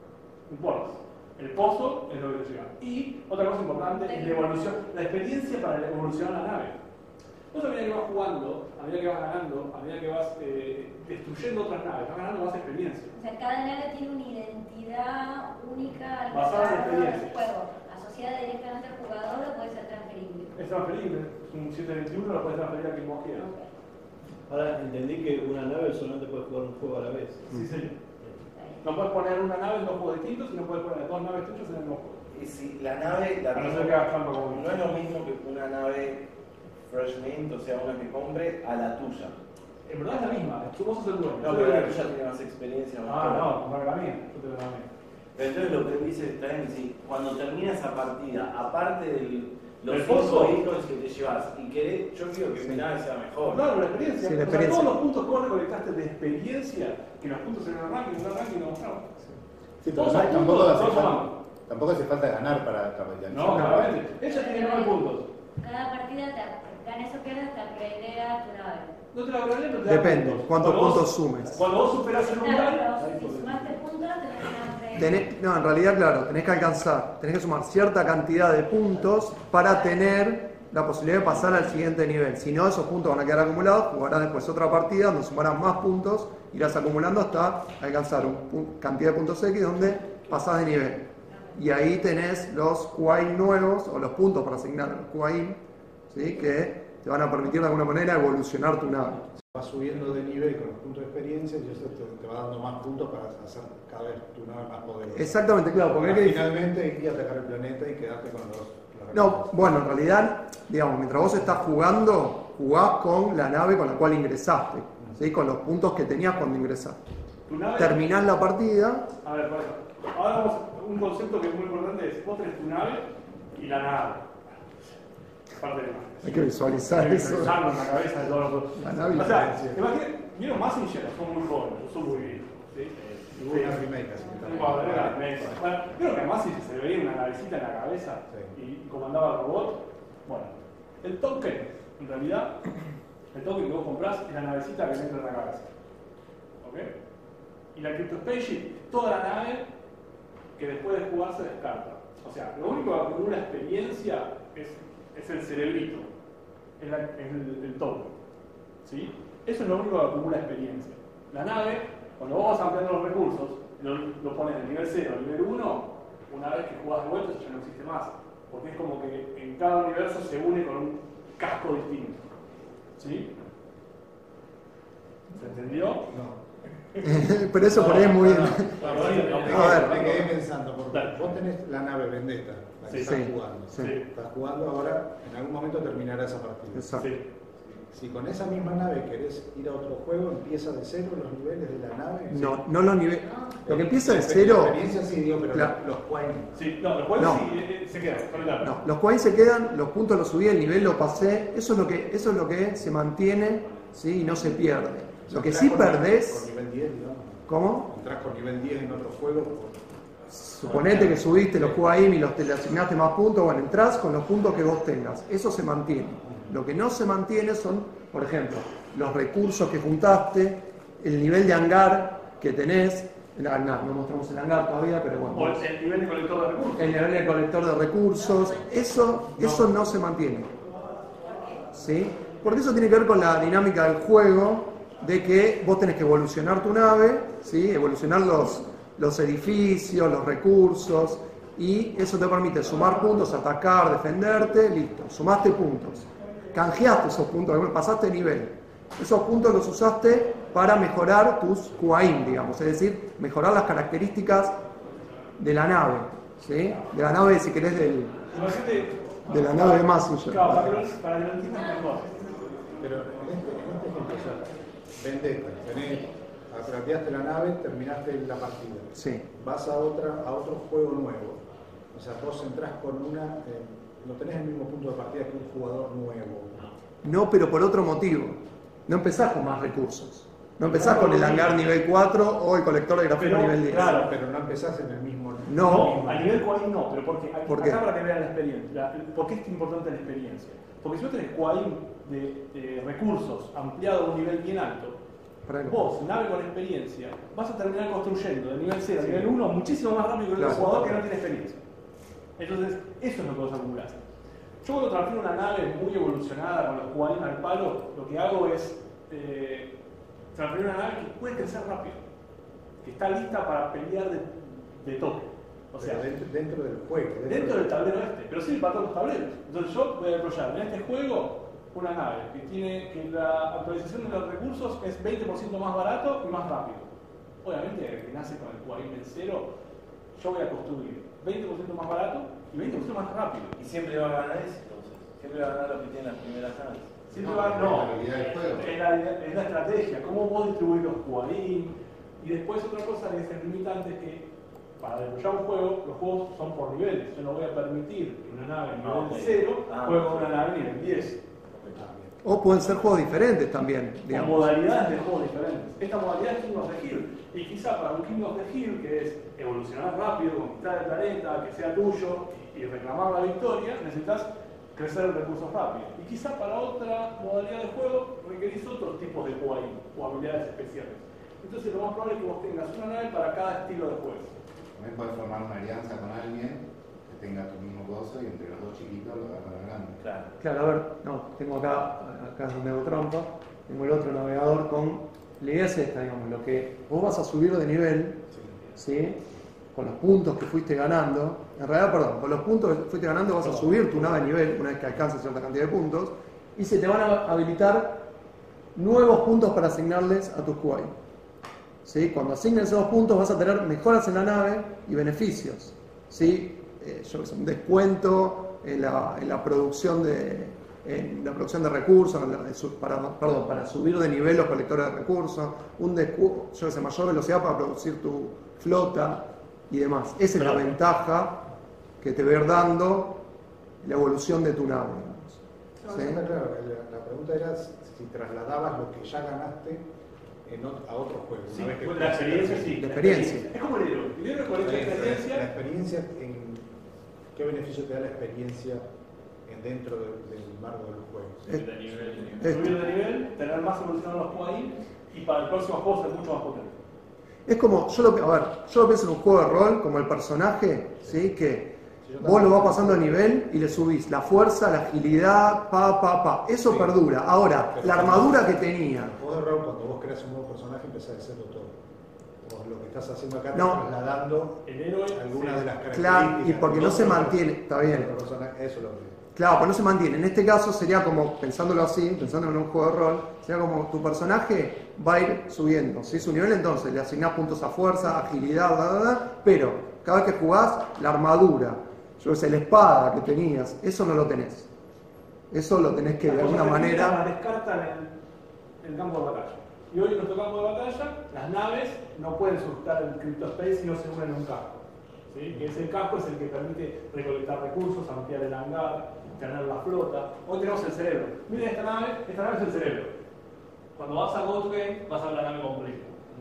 no importa. El pozo es lo que te lleva. Y otra cosa importante es la evolución, la experiencia para evolucionar la nave. Vos a medida que vas jugando, a medida que vas ganando, a medida que vas destruyendo otras naves, vas ganando más experiencia. O sea, cada nave tiene una identidad única al Basada en mercado del experiencias. juego, asociada directamente al jugador o puede ser transferible. Es transferible, es un 721, lo puedes transferir a quien vos quieras. Ok, Ahora entendí que una nave solamente puede jugar un juego a la vez. Sí, señor. está bien. No puedes poner una nave en dos juegos distintos y no puedes poner dos naves tuyas en el mismo juego. Y si la nave, la A no ser que hagas trampa como no es lo mismo que una nave Fresh Mint, o sea, una que compre, a la tuya. En verdad es la misma, vos sos el dueño. No, pero la tuya tiene más experiencia. más Ah, todo. no, comprar la mía, yo te doy la mía. Pero entonces lo que dice está bien, si cuando termina esa partida, aparte de los ¿El 5 pozo? íconos que te llevas, y querés, yo quiero que mi nave sea mejor. Claro, la experiencia. Sí, la O sea, experiencia. todos los puntos que vos recolectaste de experiencia, que los puntos en el ranking no mostraron. Sí, pero Todos no, los tampoco, puntos hace los falta, sumamos. tampoco hace falta ganar para capitalizar. No, claramente. Ella tiene 9 puntos. Cada partida, ganes o pierdas, te upgradea tu nave. No te la agrandé, no te da Depende, puntos. cuántos Cuando vos- puntos sumes. Cuando vos superás el umbral, Claro, ahí pero si podés. sumaste puntos, tenés que No, en realidad, claro, tenés que alcanzar, tenés que sumar cierta cantidad de puntos para tener la posibilidad de pasar al siguiente nivel. Si no, esos puntos van a quedar acumulados, jugarás después otra partida donde sumarás más puntos, irás acumulando hasta alcanzar una cantidad de puntos X donde pasás de nivel. Y ahí tenés los QAIN nuevos, o los puntos para asignar a los QAIN, ¿sí? Que te van a permitir de alguna manera evolucionar tu nave. Vas subiendo de nivel con los puntos de experiencia y eso te va dando más puntos para hacer cada vez tu nave más poderosa. Exactamente, claro, porque Para hay que finalmente ir a atacar el planeta y quedarte con los No, bueno, en realidad, digamos, mientras vos estás jugando, jugás con la nave con la cual ingresaste, ¿sí? Con los puntos que tenías cuando ingresaste. Tu nave. Terminás la partida, A ver, por ejemplo, ahora vamos a un concepto que es muy importante: es vos tenés tu nave y la nave. Parte de la nave. hay que visualizar Hay que eso. pensarlo en la cabeza de todos los. La nave y O la sea, diferencia. imagínate, vieron Mazinger, son muy jóvenes, yo soy muy viejo. ¿Sí? Hubo una remake así que también. Bueno, era remake. Bueno, creo que a Mazinger se le veía una navecita en la cabeza y comandaba el robot. Bueno, el token, en realidad, el token que vos comprás es la navecita que le entra en la cabeza. ¿Ok? Y la Crypto Spaceship es toda la nave que después de jugar se descarta. O sea, lo único que acumula experiencia es el cerebrito, es el token. ¿Sí? Eso es lo único que acumula experiencia. La nave, cuando vos vas ampliando los recursos, lo pones de nivel 0 a nivel 1, una vez que jugás de vuelta eso ya no existe más. Porque es como que en cada universo se une con un casco distinto. ¿Sí? ¿Se entendió? No. Pero eso por ahí es muy... A ver, me quedé pensando, porque vos tenés la nave Vendetta, la que Sí. estás Sí. jugando. Sí. Estás jugando ahora, en algún momento terminará esa partida. Exacto. Sí. Si con esa misma nave querés ir a otro juego, empieza de cero los niveles de la nave. No los niveles. Lo que empieza de La cero. experiencia sí, digo, pero Claro. los coins. Sí, no, los juegos No. sí se quedan, con el arma. No, los coins se quedan, los puntos los subí, el nivel lo pasé. Eso es lo que se mantiene, ¿sí? Y no se pierde. Lo que sí perdés. Por nivel 10, digamos. ¿Cómo? Entrás con nivel 10 en otro juego. Suponete que subiste los QAIM y te le asignaste más puntos, bueno, entrás con los puntos que vos tengas. Eso se mantiene. Lo que no se mantiene son, por ejemplo, los recursos que juntaste, el nivel de hangar que tenés. El hangar, no mostramos el hangar todavía, pero O bueno. el nivel de colector de recursos. El nivel de colector de recursos, eso no se mantiene. ¿Sí? Porque eso tiene que ver con la dinámica del juego, de que vos tenés que evolucionar tu nave, ¿sí? Evolucionar los edificios, los recursos, y eso te permite sumar puntos, atacar, defenderte, listo, sumaste puntos. Canjeaste esos puntos, pasaste de nivel. Esos puntos los usaste para mejorar tus QAIM, digamos, es decir, mejorar las características de la nave, ¿sí? De la nave, si querés, de la nave de Mazinger. Claro, para que lo entiendan mejor. Pero en este ejemplo, o sea, Vendetta, planteaste la nave, terminaste la partida. Sí. Vas a otro juego nuevo. O sea, vos entrás con una. No tenés el mismo punto de partida que un jugador nuevo. No, pero por otro motivo. No empezás con más recursos. No empezás con el hangar nivel 4 o el colector de grafeno nivel 10. Claro, Pero no empezás en el mismo. No. a nivel QAIM no, pero porque ¿Por qué? acá para que vean la experiencia. ¿Por qué es importante la experiencia? Porque si vos tenés QAIM de recursos ampliado a un nivel bien alto, vos, nave con experiencia, vas a terminar construyendo de nivel 0 a nivel 1 muchísimo más rápido que el Claro. jugador que no tiene experiencia. Entonces, eso es lo que vos acumulás. Yo cuando transfiero una nave muy evolucionada con los QAIM al palo, lo que hago es transferir una nave que puede crecer rápido, que está lista para pelear de toque. O sea, dentro del juego. dentro del tablero este, pero sí para todos los tableros. Entonces yo voy a desarrollar en este juego una nave que la actualización de los recursos es 20% más barato y más rápido. Obviamente, que nace con el QAIM en 0, yo voy a construir 20% más barato y 20% más rápido. Y siempre va a ganar ese, entonces. Siempre va a ganar lo que tiene las primeras naves. Siempre va, no, la realidad del juego. es la estrategia, cómo vos distribuís los QAIM. Y después otra cosa que es el limitante es que para desarrollar un juego, los juegos son por niveles. Yo no voy a permitir que una nave nivel 0 juegue con una nave nivel 10. O pueden ser juegos diferentes también, Con digamos. modalidades de juegos diferentes. Esta modalidad es King of the Hill. Y quizá para un King of the Hill, que es evolucionar rápido, conquistar el planeta, que sea tuyo y reclamar la victoria, necesitas crecer en recursos rápidos. Y quizá para otra modalidad de juego requerís otros tipos de QAIM o habilidades especiales. Entonces lo más probable es que vos tengas una nave para cada estilo de juego. También puedes formar una alianza con alguien que tenga tu mismo gozo y entre los dos chiquitos lo hagas más grande. Claro. Claro, a ver, no, tengo acá es donde hago trampa, tengo el otro navegador con... La idea es esta, digamos, lo que vos vas a subir de nivel, ¿sí? Con los puntos que fuiste ganando, en realidad, perdón, con los puntos que fuiste ganando vas a subir tu nave de nivel una vez que alcances cierta cantidad de puntos y se te van a habilitar nuevos puntos para asignarles a tus QAIM. ¿Sí? Cuando asignes esos puntos vas a tener mejoras en la nave y beneficios. ¿Sí? Yo que sé, un descuento en la producción de recursos, para subir de nivel los colectores de recursos, yo que sé, mayor velocidad para producir tu flota y demás. Esa es la ventaja que te va a ir dando la evolución de tu nave. No, ¿Sí? está claro. La pregunta era si trasladabas lo que ya ganaste a otros juegos. Sí, una vez que la experiencia sí. La experiencia. Es como el héroe. El héroe con esta La experiencia. experiencia, ¿qué beneficio te da la experiencia dentro del marco del juego? Subir de nivel, tener más evolucionados los juegos ahí y para el próximo juego ser mucho más potente. Es como, yo lo pienso en un juego de rol, como el personaje, ¿sí? Que vos lo vas pasando de nivel y le subís la fuerza, la agilidad, eso Sí. perdura. Ahora, Pero la armadura que tenía. En el juego de rol, cuando vos creas un nuevo personaje, empezás a hacerlo todo. Vos lo que estás haciendo acá, No. estás trasladando El héroe. algunas de las características. Claro, y porque no se mantiene, está bien. del personaje. Eso es lo que... Claro, pues no se mantiene. En este caso sería como, pensándolo así, pensándolo en un juego de rol, sería como tu personaje va a ir subiendo, ¿sí? Su nivel, entonces le asignás puntos a fuerza, agilidad, pero cada vez que jugás, la armadura, yo qué sé, la espada que tenías, eso no lo tenés. Eso lo tenés que de alguna manera... La descartan en el campo de batalla. Y hoy en nuestro campo de batalla, las naves no pueden sujetar el CryptoSpace si no se unen a un casco. ¿Sí? Que ese casco es el que permite recolectar recursos, ampliar el hangar, tener la flota. Hoy tenemos el cerebro. Miren esta nave es el cerebro. Cuando vas a Go to Game, vas a ver la nave completa.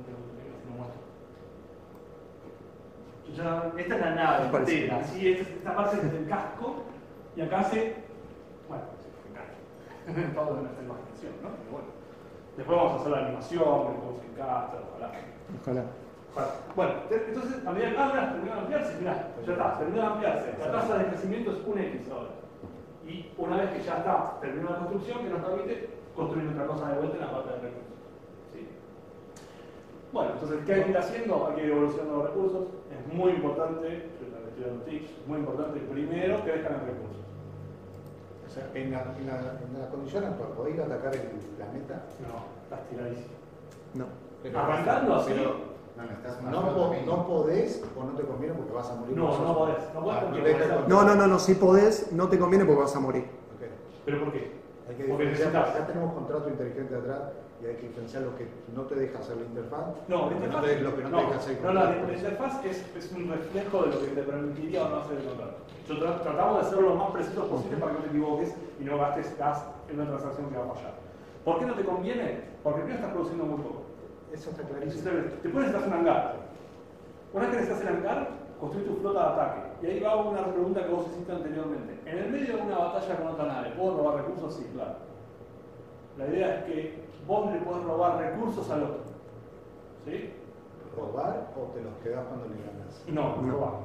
Esta es la nave entera, ¿sí? Esta parte es el casco y acá hace. Bueno, todo de nuestra imaginación, ¿no? Pero bueno. Después vamos a hacer la animación, cómo se encastra, ojalá. Bueno, entonces a medida que terminó de ampliarse, mirá, ya está, terminó de ampliarse. La tasa de crecimiento es 1x ahora. Y una vez que ya está, terminó la construcción, que nos permite construir otra cosa de vuelta en la parte de recursos. ¿Sí? Bueno, entonces, ¿qué hay que ir haciendo? Hay que ir evolucionando los recursos. Es muy importante, yo también estoy dando tips, muy importante primero que crezcan los recursos. O sea, en la condición actual, ¿podéis atacar el planeta? No, estás tiradísimo. No. Arrancando así. No, necesitas una No, flota pequeña. no podés o no te conviene porque vas a morir. No, no podés. No podés porque No, si podés, no te conviene porque vas a morir. Okay. ¿Pero por qué? Hay que Porque diferenciar, necesitas. ya tenemos contrato inteligente atrás y hay que diferenciar lo que no te deja hacer la interfaz. No, lo que no te deja hacer el no, la contrato. interfaz es un reflejo de lo que te permitiría o no hacer el contrato. Tratamos de hacerlo lo más preciso posible para que no te equivoques y no gastes gas en una transacción que va a fallar. ¿Por qué no te conviene? Porque primero estás produciendo muy poco. Eso está clarísimo. Te pones a hacer un hangar. Una vez que necesitas el hangar, construir tu flota de ataque. Y ahí va una pregunta que vos hiciste anteriormente. En el medio de una batalla con otra nave, ¿puedo robar recursos? Sí, claro. La idea es que vos le podés robar recursos al otro. ¿Sí? ¿Robar o te los quedás cuando le ganas? No, robar.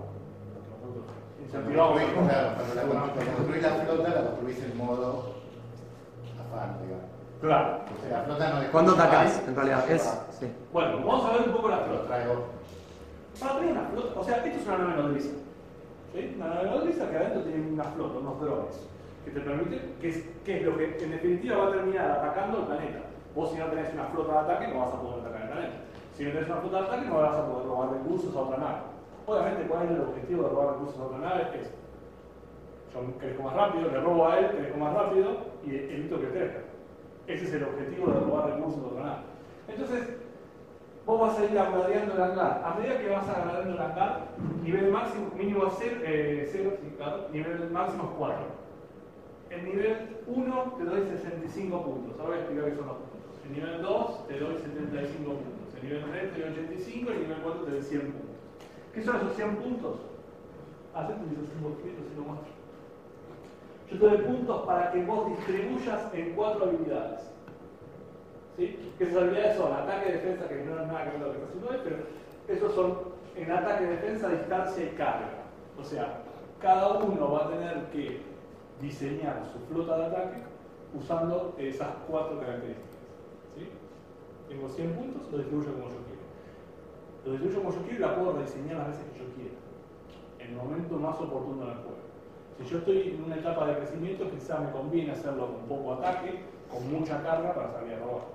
Cuando construís la flota, la construís en modo afán, digamos. Claro. O sea, la flota no es. ¿Cuándo atacás? En realidad, sí. Bueno, vamos a ver un poco la Lo flota. traigo. Para tener una flota, o sea, esto es una nave nodriza. ¿Sí? Una nave nodriza que adentro tiene una flota, unos drones, que te permiten, que es lo que en definitiva va a terminar atacando el planeta. Vos si no tenés una flota de ataque no vas a poder atacar el planeta. Si no tenés una flota de ataque no vas a poder robar recursos a otra nave. Obviamente, ¿cuál es el objetivo de robar recursos a otra nave? Es, yo crezco más rápido, le robo a él, crezco más rápido y evito que crezca. Ese es el objetivo de robar recursos a otra nave. Entonces, vos vas a ir upgradeando el hangar. A medida que vas upgradeando el hangar, nivel máximo, mínimo es 0, sí, claro, nivel máximo es 4. En nivel 1 te doy 65 puntos. Ahora voy a explicar qué son los puntos. En nivel 2 te doy 75 puntos. En nivel 3 te doy 85 y en nivel 4 te doy 100 puntos. ¿Qué son esos 100 puntos? Hacete mis 100 puntos y lo muestro. Yo te doy puntos para que vos distribuyas en 4 habilidades. ¿Sí? Que esas habilidades son ataque, defensa, que no es nada que ver con lo que está haciendo hoy, pero esos son en ataque, defensa, distancia y carga. O sea, cada uno va a tener que diseñar su flota de ataque usando esas 4 características. ¿Sí? Tengo 100 puntos, lo distribuyo como yo quiero. Lo distribuyo como yo quiero y la puedo rediseñar las veces que yo quiera, en el momento más oportuno del juego. Si yo estoy en una etapa de crecimiento, quizá me conviene hacerlo con poco ataque, con mucha carga para salir a robar.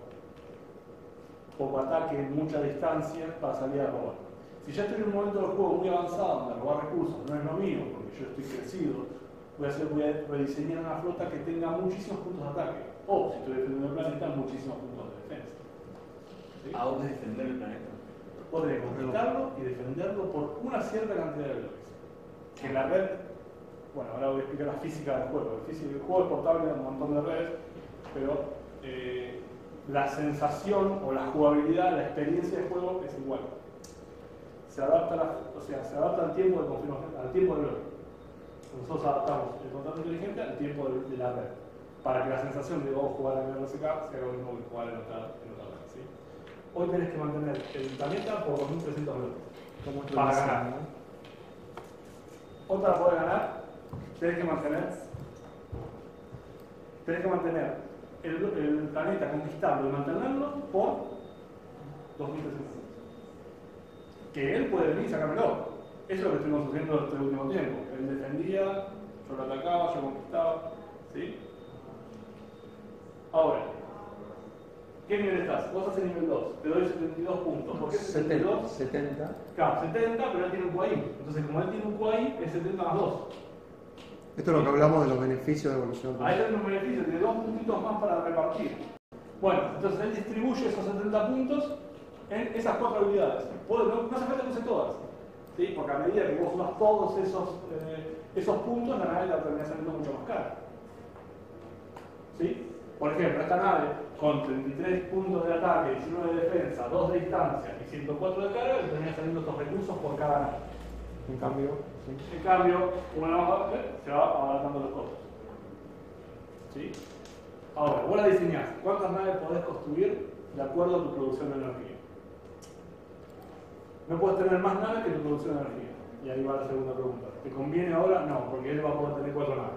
Poco ataque, mucha distancia para salir a robar. Si ya estoy en un momento del juego muy avanzado donde robar recursos no es lo mío, porque yo estoy crecido, voy a rediseñar una flota que tenga muchísimos puntos de ataque. O, si estoy defendiendo el planeta, muchísimos puntos de defensa. ¿Sí? ¿A dónde defender el planeta? Podré conquistarlo y defenderlo por una cierta cantidad de bloques. Que la red, bueno, ahora voy a explicar la física del juego. El juego es portable en un montón de redes, pero la sensación o la jugabilidad, la experiencia de juego es igual. Se adapta, se adapta al tiempo de confirmación, al tiempo del web. Nosotros adaptamos el contrato inteligente al tiempo de la red, para que la sensación de jugar en el RSK sea lo mismo que jugar en otra red. ¿Sí? Hoy tenés que mantener el planeta por 2300 minutos para ganar. Hoy para poder ganar, tenés que mantener el planeta conquistando y mantenerlo por 2300 minutos. Que él puede venir y sacármelo. Eso es lo que estuvimos haciendo este último tiempo. Él defendía, yo lo atacaba, yo conquistaba. ¿Sí? Ahora, ¿qué nivel estás? Vos estás en nivel 2, te doy 72 puntos. ¿Por qué 72? 70. Claro, 70, pero él tiene un QI. Entonces, como él tiene un QI, es 70 más 2. Esto es lo que hablamos de los beneficios de evolución. Ahí tenés un beneficio, tiene 2 puntitos más para repartir. Bueno, entonces él distribuye esos 70 puntos en esas 4 habilidades. No hace falta que use todas. ¿Sí? Porque a medida que vos sumas todos esos puntos, la nave la termina saliendo mucho más cara. ¿Sí? Por ejemplo, esta nave con 33 puntos de ataque, 19 de defensa, 2 de distancia y 104 de carga, le termina saliendo estos recursos por cada nave. En cambio, una más se va abaratando los costos. ¿Sí? Ahora, vos la diseñás. ¿Cuántas naves podés construir de acuerdo a tu producción de energía? No puedes tener más naves que tu producción de energía. Y ahí va la segunda pregunta. ¿Te conviene ahora? No, porque él va a poder tener 4 naves.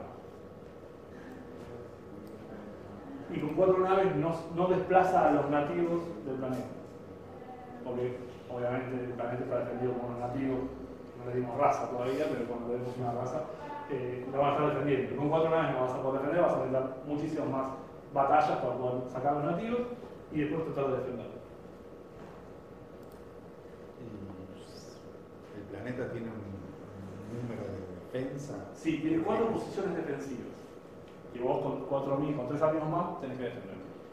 Y con 4 naves no desplaza a los nativos del planeta. Porque obviamente el planeta está defendido por los nativos. No le dimos raza todavía, pero cuando le demos una raza, lo van a estar defendiendo. Con 4 naves no vas a poder defender, vas a tener muchísimas más batallas para poder sacar a los nativos y después tratar de defenderlos. ¿El planeta tiene un número de defensa? Sí, tiene 4 posiciones defensivas. Y vos con 3 amigos más tenés que defender.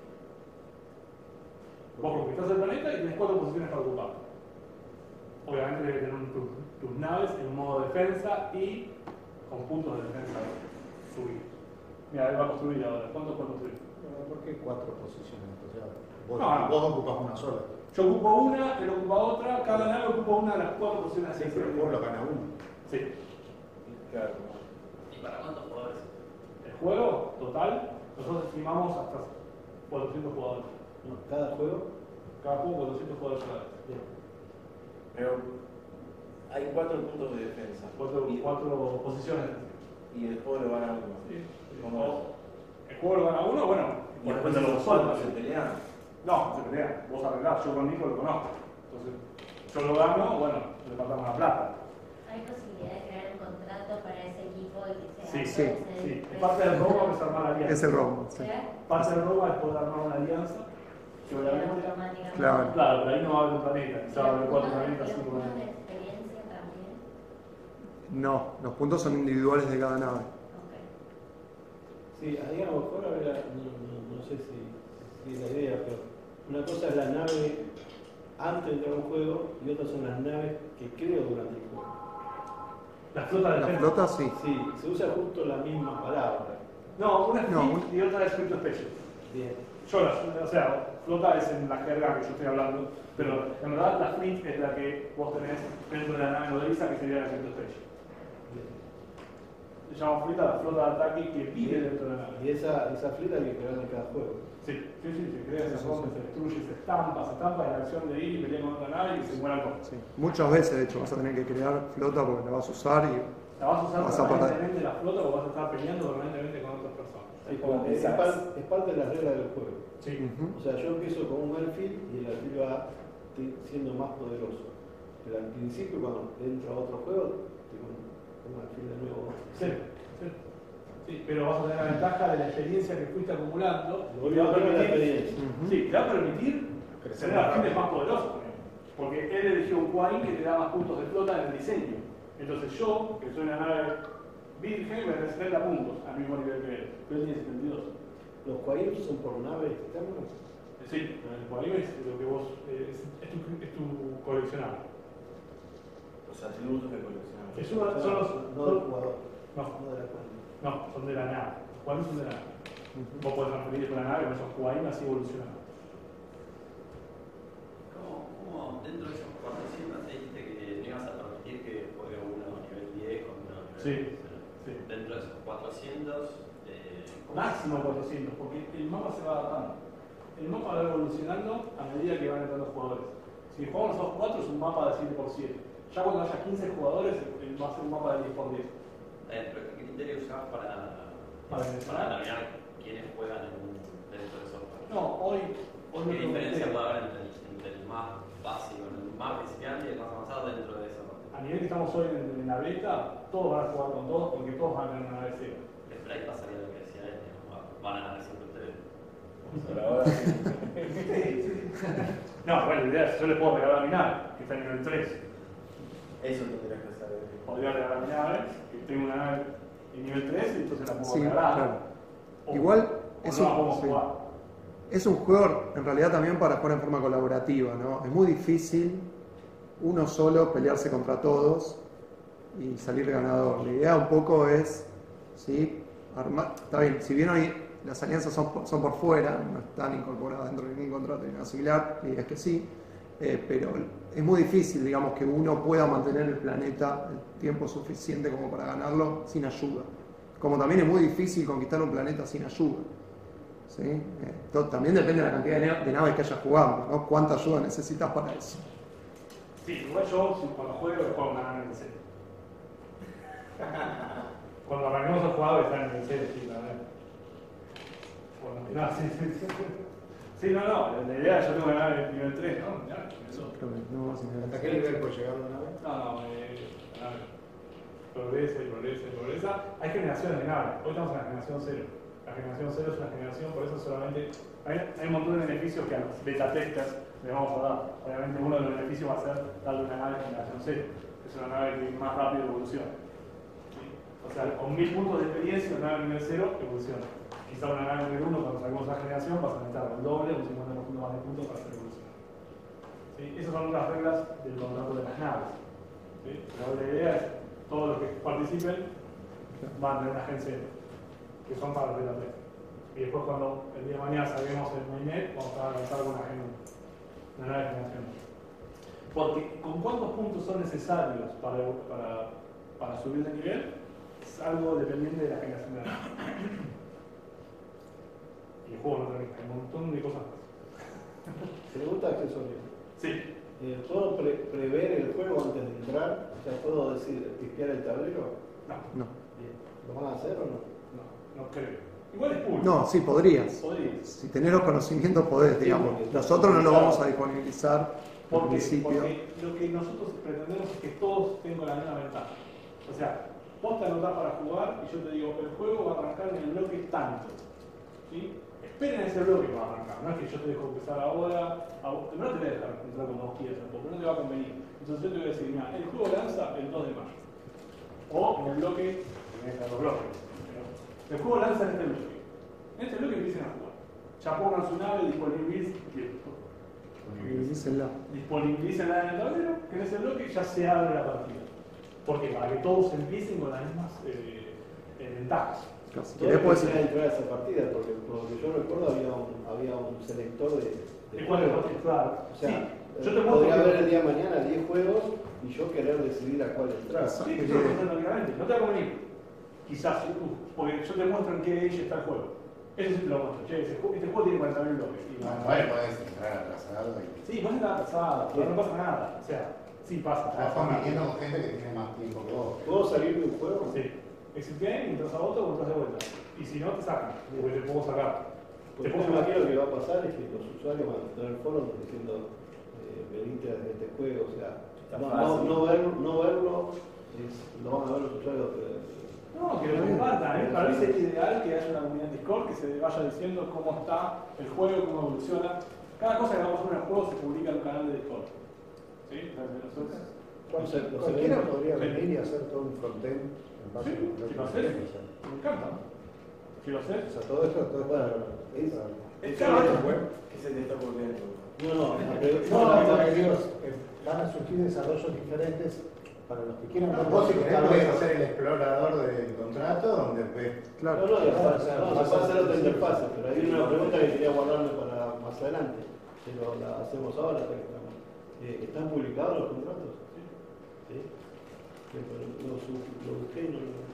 Vos conquistás el planeta y tenés 4 posiciones para ocupar. Obviamente debes tener tus naves en modo defensa y con puntos de defensa subidos. Mira, él va a construir ahora. ¿Cuántos puede construir? ¿Por qué 4 posiciones? O sea, No. vos ocupas una sola. Yo ocupo una, él ocupa otra, cada nave ocupa una de las 4 posiciones. Sí, pero vos lo gana uno. Sí. Claro. ¿Y para cuántos jugadores? El juego total, nosotros estimamos hasta 400 jugadores. No, cada juego. Cada juego 400 jugadores a la vez. Bien. Pero hay 4 puntos de defensa. 4 posiciones. Y el juego lo gana uno. Sí. ¿Cómo es? El juego lo gana uno, bueno. Y después de los 4 se pelean. No, se pelean. Vos arreglás, yo con Nico lo conozco. Entonces, yo lo gano, bueno, le faltamos la plata. ¿Hay posibilidad de crear un contrato para ese equipo y que sea? Sí. Parte del robo es armar alianza. es el robo. Sí. Parte del robo es poder armar una alianza. Que obviamente. Claro. Claro, pero ahí no va a haber un planeta. Quizá va a haber 4 planetas, 5 puntos de planetas. experiencia también. No, los puntos son individuales de cada nave. Ok. Sí, ahí a lo mejor habrá, no sé si es la idea, pero una cosa es la nave antes de entrar a un juego y otras son las naves que creo durante el juego. La flota de La defensa. flota sí. Sí, se usa justo la misma palabra. No, una es No, fleet y otra es Crypto Special. Bien. O sea, flota es en la jerga que yo estoy hablando, pero en verdad la fleet es la que vos tenés dentro de la nave nodriza, que sería la Crypto Special. Se llama flota de ataque que vive dentro de la nave. Y esa fleta hay que crear en cada juego. Sí, se crea, se rompe, se destruye, se estampa en la acción de ir y pelear con otra nave y se muera todo. Sí. Muchas veces, de hecho, vas a tener que crear flota porque la vas a usar y La vas a usar Vas a permanentemente la flota o vas a estar peleando permanentemente con otras personas. Sí, es parte de las reglas del juego. Sí. Ujú. O sea, yo empiezo con un alfil y el alfil va siendo más poderoso. Pero al principio, cuando entro a otro juego, tengo un alfil de nuevo. Sí, pero vas a tener la ventaja de la experiencia que fuiste acumulando. Lo Te va a único que es la permitir, experiencia. sí, te va a permitir tener alfiles más poderosos también. Porque él eligió un Quine que te da más puntos de flota en el diseño. Entonces yo, que soy una nave virgen, voy a tener 70 puntos al mismo nivel que él. Pero él tiene 72. ¿Los Quails son por naves externas? Sí, el Quine es lo que vos. Es tu coleccionable. Los atributos que coleccionamos. Es uno, son los. No del jugador. No, No de la cuenta. no, son de la nave. ¿Cuáles son de la nave? Vos podés transferir con la nave con esos Quine así evolucionando. dentro de esos 400 dijiste que no ibas a permitir que juegue uno a nivel 10 con uno a nivel Sí, 0. sí. Dentro de esos 400, Máximo 400, porque el mapa se va adaptando. El mapa va evolucionando a medida que van entrando jugadores. Si jugamos a 2-4 es un mapa de 7x7. Ya cuando haya 15 jugadores va a ser un mapa de 10x10. ¿Pero qué criterio usás para determinar quiénes juegan dentro de esos juegos? No, hoy no ¿Qué diferencia puede haber entre el más básico, el más principiante y el más avanzado dentro de esa parte? A nivel que estamos hoy en la beta, todos van a jugar con todos porque todos van a tener una nave cero. Pero ahí pasaría lo que decía él, van a ganar siempre ustedes. Por ahora sí. No, bueno, la idea es yo le puedo regalar mi nave, que está en nivel 3. Eso tendrías que saber. Podría regalar mi nave, que tengo una nave en nivel 3 y entonces la puedo Sí, regalar. claro. O- Igual o es no la un, podemos sí. jugar. Es un juego en realidad también para jugar en forma colaborativa, ¿no? Es muy difícil uno solo pelearse contra todos y salir ganador. La idea un poco es, ¿sí? Está bien, si bien hoy las alianzas son por fuera, no están incorporadas dentro de ningún contrato ni nada similar, la idea es que sí, pero es muy difícil, digamos, que uno pueda mantener el planeta el tiempo suficiente como para ganarlo sin ayuda. Como también es muy difícil conquistar un planeta sin ayuda. ¿Sí? También depende de la cantidad de naves que hayas jugando, ¿no? ¿Cuánta ayuda necesitas para eso? Sí, igual yo cuando juego una nave en serio. Cuando arrancamos a jugar está en nivel 0, sí, la verdad. Bueno, no, sí. Sí, no, la idea es yo tengo una nave en nivel 3, ¿no? Ya, eso. Creo que no vas a tener- ¿Hasta qué nivel puede llegar una nave? No, la nave progresa. Hay generaciones de naves. Hoy estamos en la generación 0. La generación 0 es una generación, por eso solamente hay un montón de beneficios que a los beta testers le vamos a dar. Obviamente uno de los beneficios va a ser darle una nave de generación 0. Es una nave que más rápido evoluciona. ¿Sí? O sea, con 1000 puntos de experiencia, una nave nivel 0 evoluciona. Quizá una nave nivel 1 cuando saquemos esa generación vas a necesitar el doble o un 50% más de puntos para hacer evolucionar. ¿Sí? Esas son las reglas del contrato de las naves. ¿Sí? Pero la idea es todos los que participen van a tener una gen 0, que son para el beta test. Y después cuando el día de mañana saquemos el mainnet, vamos a lanzar con una gen 1, una nave de generación 1. Porque con cuántos puntos son necesarios para subir de nivel, es algo dependiente de la generación de la nave. Y el juego no termina, hay un montón de cosas más. Pregunta accesoria. Sí. ¿Puedo prever el juego antes de entrar? O sea, ¿puedo decir, pispear el tablero? No. Bien. ¿Lo van a hacer o no? No creo. Igual es público. No, sí, podrías. Podrías. Si tenés los conocimientos podés, Sí, digamos. porque Nosotros no lo vamos a disponibilizar al Porque principio. lo que nosotros pretendemos es que todos tengan la misma ventaja. O sea, vos te anotás para jugar y yo te digo, el juego va a arrancar en el bloque tanto. ¿Sí? Esperen ese bloque que va a arrancar. No es que yo te dejo empezar ahora. No te voy a dejar entrar como vos quieras, porque no te va a convenir. Entonces yo te voy a decir, mira, el juego lanza el 2 de mayo. O en el bloque, en estos dos bloques. El juego lanza en este bloque. En este bloque empiecen a jugar. Ya pongan su nave, disponibilícenla en el tablero, que en ese bloque ya se abre la partida. Porque para que todos empiecen con las mismas ventajas. Claro, si Todo querés podés puede entrar a esa partida, porque por lo que yo recuerdo había un selector de ¿De cuál es? Claro. O sea, Sí, yo te muestro podría que- haber el día de mañana 10 juegos y yo querer decidir a cuál entrar. Sí, yo lo muestro tranquilamente. No te va a convenir. Quizás, porque yo te muestro en qué age está el juego. Eso sí te lo muestro. Che, este juego tiene 40.000 bloques. Y Igual podés entrar atrasado y sí, vos entras atrasado, pero no pasa nada. O sea, sí pasa. estás compitiendo con gente que tiene más tiempo que vos. ¿Puedo salir de un juego? Sí. Exit game, entras a otro o entras de vuelta. Y si no, te sacan. Porque te puedo sacar. Porque yo me imagino que va a pasar es que los usuarios van a tener foros diciendo venite de este juego, o sea, no verlo lo van a ver los usuarios. No, que lo compartan. Para mí sería ideal que haya una comunidad en Discord que se vaya diciendo cómo está el juego, cómo evoluciona. Cada cosa que vamos a hacer en el juego se publica en un canal de Discord. ¿Sí? Cualquiera podría venir y hacer todo un frontend en base Sí, a si lo haces, me encanta. Si lo haces, O sea, todo esto es es claro. web. ¿Qué se te está ocurriendo? Van a surgir desarrollos diferentes para los que quieran. Vos si querés podés hacer el explorador del contrato donde ves. Claro. No, se puede hacer otra interfaz, pero hay una pregunta que quería guardarme para más adelante, pero la hacemos ahora. ¿Están publicados los contratos? Sí. Lo busqué y no lo...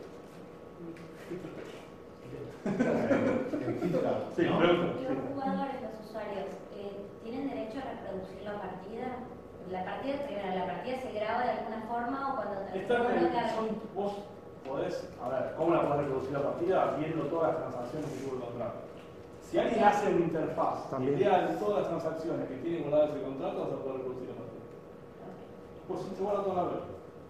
Sí, ¿No? pregunta. Los jugadores, los usuarios, ¿tienen derecho a reproducir la partida? La partida se graba de alguna forma o cuando te Vos podés, a ver, ¿cómo la podés reproducir la partida? Viendo todas las transacciones que tuvo el contrato. Si alguien hace una interfaz y lea todas las transacciones que tiene guardadas ese contrato, vas a poder reproducir la partida. Pues se guarda toda la web.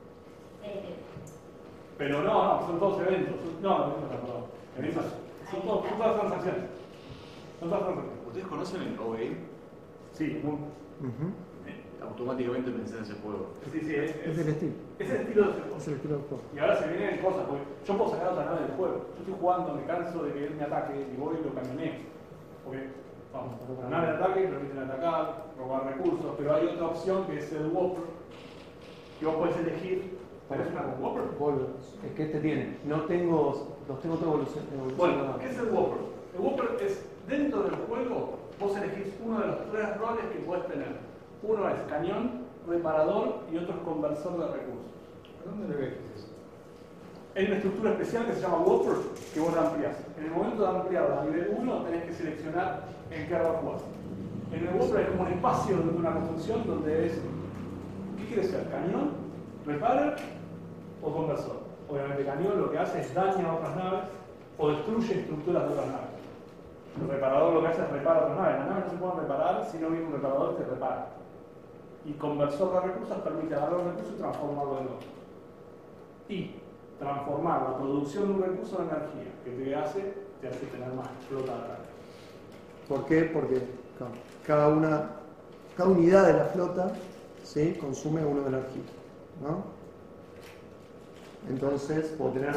Pero no, son todos eventos. Perdón. Eventos son todas transacciones. Son todas transacciones. ¿Ustedes conocen el OE? Sí, muy. Automáticamente pensé en ese juego. Sí, Es el estilo. Es el estilo de ese juego. Es el estilo del juego. Y ahora se vienen cosas, porque yo puedo sacar otra nave del juego. Yo estoy jugando, me canso de que él me ataque y voy y lo camioneo. Porque, vamos, la nave de ataque permiten atacar, robar recursos, pero hay otra opción que es el Whopper, que vos podés elegir. ¿Tenés una con Whopper? Es que este tiene. Los tengo todo evolucionado. Bueno, ¿qué es el Whopper? El Whopper es, dentro del juego, vos elegís uno de los 3 roles que podés tener. Uno es cañón, reparador y otro es conversor de recursos. ¿Dónde le ves eso? Hay una estructura especial que se llama Whopper que vos la ampliás. En el momento de ampliarla a nivel 1 tenés que seleccionar en qué árbol jugás. En el Whopper hay como un espacio de una construcción donde es ¿qué quieres ser? ¿Cañón? ¿Reparer? ¿O conversor? Obviamente cañón lo que hace es daña a otras naves o destruye estructuras de otras naves. El reparador lo que hace es reparar otras naves. Las naves no se pueden reparar si no viene un reparador que repara. Y conversor de recursos permite agarrar un recurso y transformarlo en otro. Y transformar la producción de un recurso en energía, que te hace tener más flota de ataque. ¿Por qué? Porque cada unidad de la flota, ¿sí?, consume 1 de energía, ¿no? Entonces, puedo tener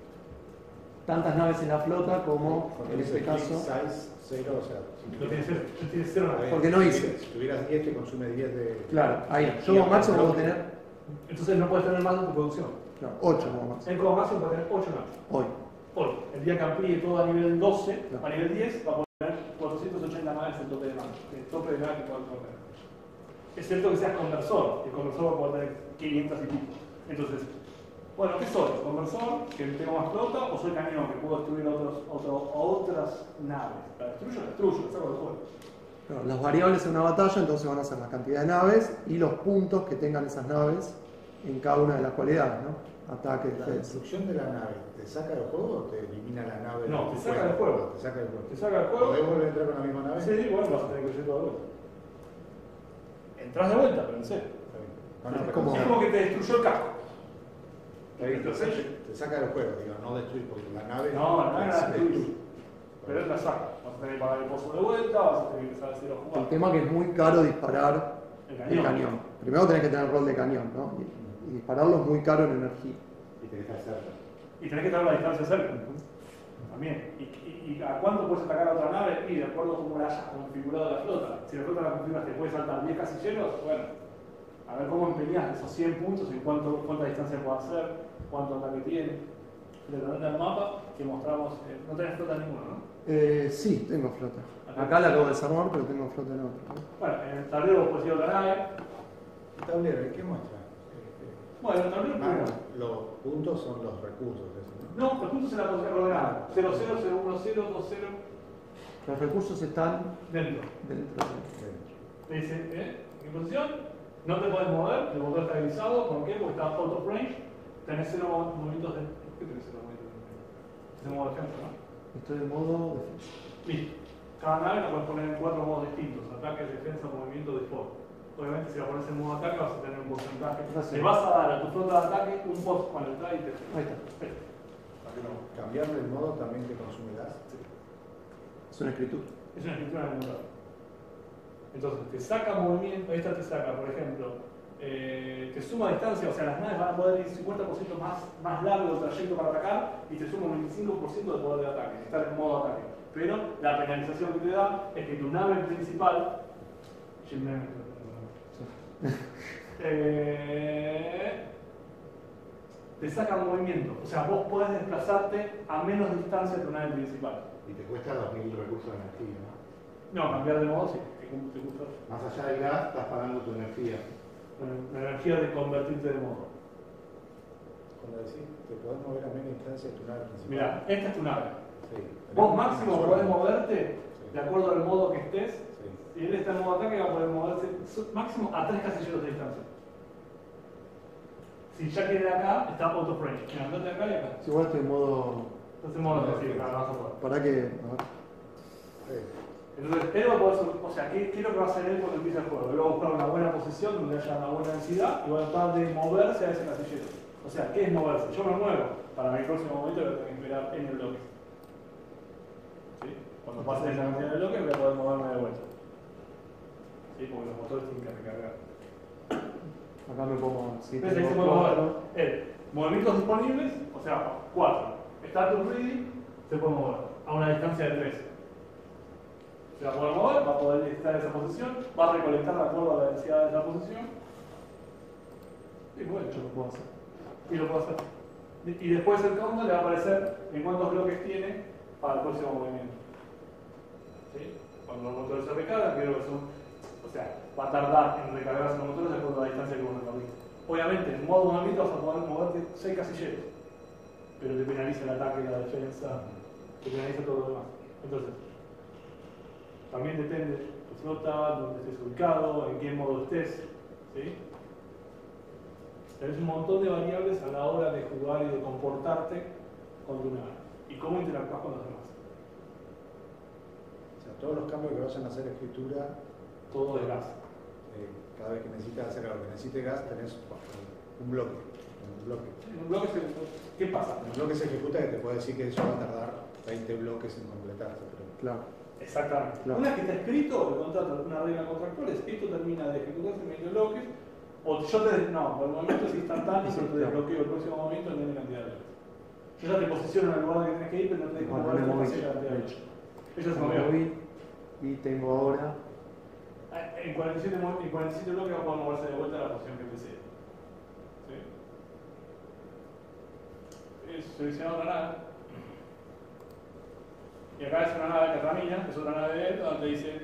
tantas naves en la flota como, en este caso... Size 0, o sea... Lo tiene 0 naves. Porque no hice. Si tuvieras 10 que consume 10 de... Claro, ahí. Yo como máximo puedo tener... Entonces no puedes tener más en tu producción. No, 8 como máximo. Él como máximo puede tener 8 naves. Hoy. El día que amplíe todo a nivel 12, a nivel 10, va a poder tener 480 naves el tope de naves. El tope de naves que puede tener. Es cierto que seas conversor. El conversor va a poder tener 500 y pico. Entonces, bueno, ¿qué soy? ¿Conversor, que tengo más flota? ¿O soy cañón, que puedo destruir otras naves? La destruyo, la saco del juego. Claro, las variables en una batalla entonces van a ser la cantidad de naves y los puntos que tengan esas naves en cada una de las cualidades, ¿no? Ataque, ¿La defensa. destrucción de la nave te saca del juego o te elimina la nave? No, te saca del juego. Te saca del juego. Te saca del juego. ¿Podés volver a entrar con la misma nave? Sí, bueno, vas a tener que ir todo de vuelta. Entras de vuelta, pero en serio. Es como- Es como que te destruyó el casco. Te saca del juego, digo, no destruir, porque la nave... No, la nave no la se destruís. Pero él la saca. Vas a tener que pagar el pozo de vuelta, vas a tener que empezar a hacer los El jugados. tema que es muy caro disparar El el cañón. Primero tenés que tener rol de cañón, ¿no? Y dispararlo es muy caro en energía. Y tenés que hacerlo. Y tenés que tener la distancia cerca. También. ¿Y a cuánto puedes atacar a otra nave? Y de acuerdo a cómo la hayas configurado la flota. Si la flota la configuras, te puede saltar 10 casilleros, bueno, a ver cómo empeñas esos 100 puntos, en cuánta distancia puede hacer, cuánto ataque tiene. En el mapa que mostramos, no tenés flota ninguna, ¿no? Sí, tengo flota. Acá la acabo de desarmar, pero tengo flota en otra, ¿no? Bueno, en el tablero vos podés ir a otra nave. ¿El tablero qué muestra? Bueno, el tablero primero. Los puntos son los recursos, eso, ¿no? No, los puntos en la coordenada. 00, 010, 20. Los recursos están Dentro. dentro. Te dice, ¿en qué posición? No te puedes mover, el botón está estabilizado. ¿Por qué? Porque está out of range. Tenés 0 movimientos de... ¿Por qué tenés 0 movimientos de defensa? Es en modo defensa, ¿no? Estoy en modo defensa. Listo. Cada nave la puedes poner en 4 modos distintos. Ataque, defensa, movimiento, default. Obviamente si la pones en modo ataque vas a tener un porcentaje. Así. Le vas a dar a tu flota de ataque un post cuando está y te... Ahí está. Para que no... Cambiarle el modo también que consume gas. Es una escritura. Es una escritura de motor. Entonces te saca movimiento, esta te saca, por ejemplo, te suma distancia, o sea, las naves van a poder ir 50% más largo el trayecto para atacar y te suma un 25% de poder de ataque, estar en modo ataque. Pero la penalización que te da es que tu nave principal, te saca movimiento, o sea, vos podés desplazarte a menos distancia de tu nave principal. Y te cuesta 2000 recursos de energía, ¿no? No, cambiar de modo sí, te gusta. Más allá del gas, estás pagando tu energía. Bueno, la energía de convertirte de modo. Cuando decís, te podés mover a menos instancia de tu nave principal. Mirá, esta es tu nave. Sí. Vos máximo podés moverte Sí. de acuerdo al modo que estés. Sí. Y él está en modo ataque, va a poder moverse máximo a 3 casilleros de distancia. Si ya quiere acá, está auto frame. Mira, andate acá y acá. Si igual estoy en modo. Entonces modo defensivo, para más a poder. ¿Para qué? A ver. Sí. Entonces, él va a poder, o sea, ¿qué es lo que va a hacer él cuando empieza el juego? Él va a buscar una buena posición donde haya una buena densidad y va a tratar de moverse a ese casillero. O sea, ¿qué es moverse? Yo me muevo. Para mi próximo momento voy a tener que esperar en el bloque. ¿Sí? Cuando pase esa cantidad de bloques voy a poder moverme de vuelta. ¿Sí? Porque los motores tienen que recargar. Acá me pongo. Si Entonces ahí se puede mover. Movimientos disponibles, o sea, 4. Status ready, se puede mover a una distancia de 3. Se va a poder mover, va a poder estar en esa posición, va a recolectar de acuerdo a la densidad de esa posición. Y bueno, yo lo puedo hacer. Y lo puedo hacer. Y después el counter le va a aparecer en cuántos bloques tiene para el próximo movimiento. ¿Sí? Cuando los motores se recargan, creo que son. O sea, va a tardar en recargarse los motores de acuerdo a la distancia que vos recorriste. Obviamente, en modo movimiento vas a poder moverte 6 casilleros, pero te penaliza el ataque, la defensa, te penaliza todo lo demás. Entonces, también depende de tu flota, dónde estés ubicado, en qué modo estés. ¿Sí? Tenés un montón de variables a la hora de jugar y de comportarte con tu nave. Y cómo interactúas con los demás. O sea, todos los cambios que vayan a hacer escritura, Todo de gas. cada vez que necesitas hacer algo que necesite gas, tenés un bloque. Un bloque. En un bloque ¿qué pasa? Un bloque se ejecuta que te puede decir que eso va a tardar 20 bloques en completarse. Pero... Claro. Exactamente. Claro. Una vez que está escrito, el contrato, una regla contractual es esto termina de ejecutarse en 20 bloques, o yo te. No, por el momento es instantáneo, Sí, pero te claro. desbloqueo el próximo momento en menos cantidad de bloques. Yo ya te posiciono en el lugar que tienes que ir, pero no te dejo Bueno, mover me moví, la cantidad de de bloques. hecho. Ella se Me movió. moví y tengo ahora. En 47 bloques va a poder moverse de vuelta a la posición que empecé. ¿Sí? Es seleccionar otra nave. Y acá es una nave que camina, es otra nave de él, donde te dice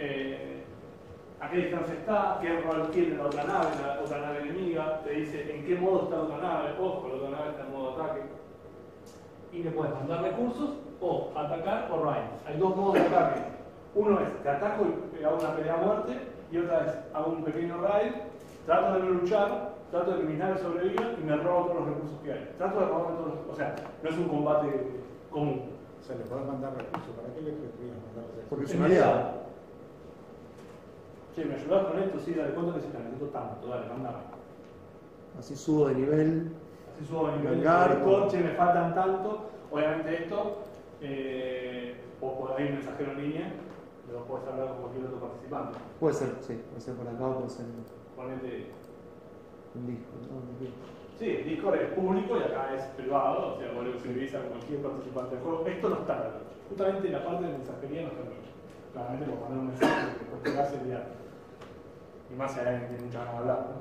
a qué distancia está, qué rol tiene la otra nave enemiga, te dice en qué modo está la otra nave, ojo, la otra nave está en modo ataque. Y le puedes mandar recursos o atacar o raid. Hay dos modos de ataque. Uno es te ataco y hago una pelea a muerte, y otra es hago un pequeño raid, trato de no luchar, trato de que mis naves sobrevivan y me robo todos los recursos que hay. Trato de robarme todos los. O sea, no es un combate común. O sea, le podés mandar recursos. ¿Para qué le querías mandar recursos? Porque es un aliado. Che, ¿me ayudás con esto? Sí, dale, ¿cuánto necesitas? Necesito tanto, dale, mandame. Así subo de nivel. Así subo a nivel Vengar, de coche, me faltan tanto. Obviamente esto, o por ahí un mensajero en línea, lo puedes hablar con cualquier otro participante. Puede ser, sí, puede ser por acá o puede ser Ponete. un disco. ¿No? Sí, Discord es público y acá es privado, o sea, vos le escribís a cualquier participante del juego. Esto no está en la noche. Justamente la parte de mensajería no está en la noche. Claramente por mandar un mensaje que después te hace enviar. Y más si hay alguien que tiene mucha ganas de hablar, ¿no?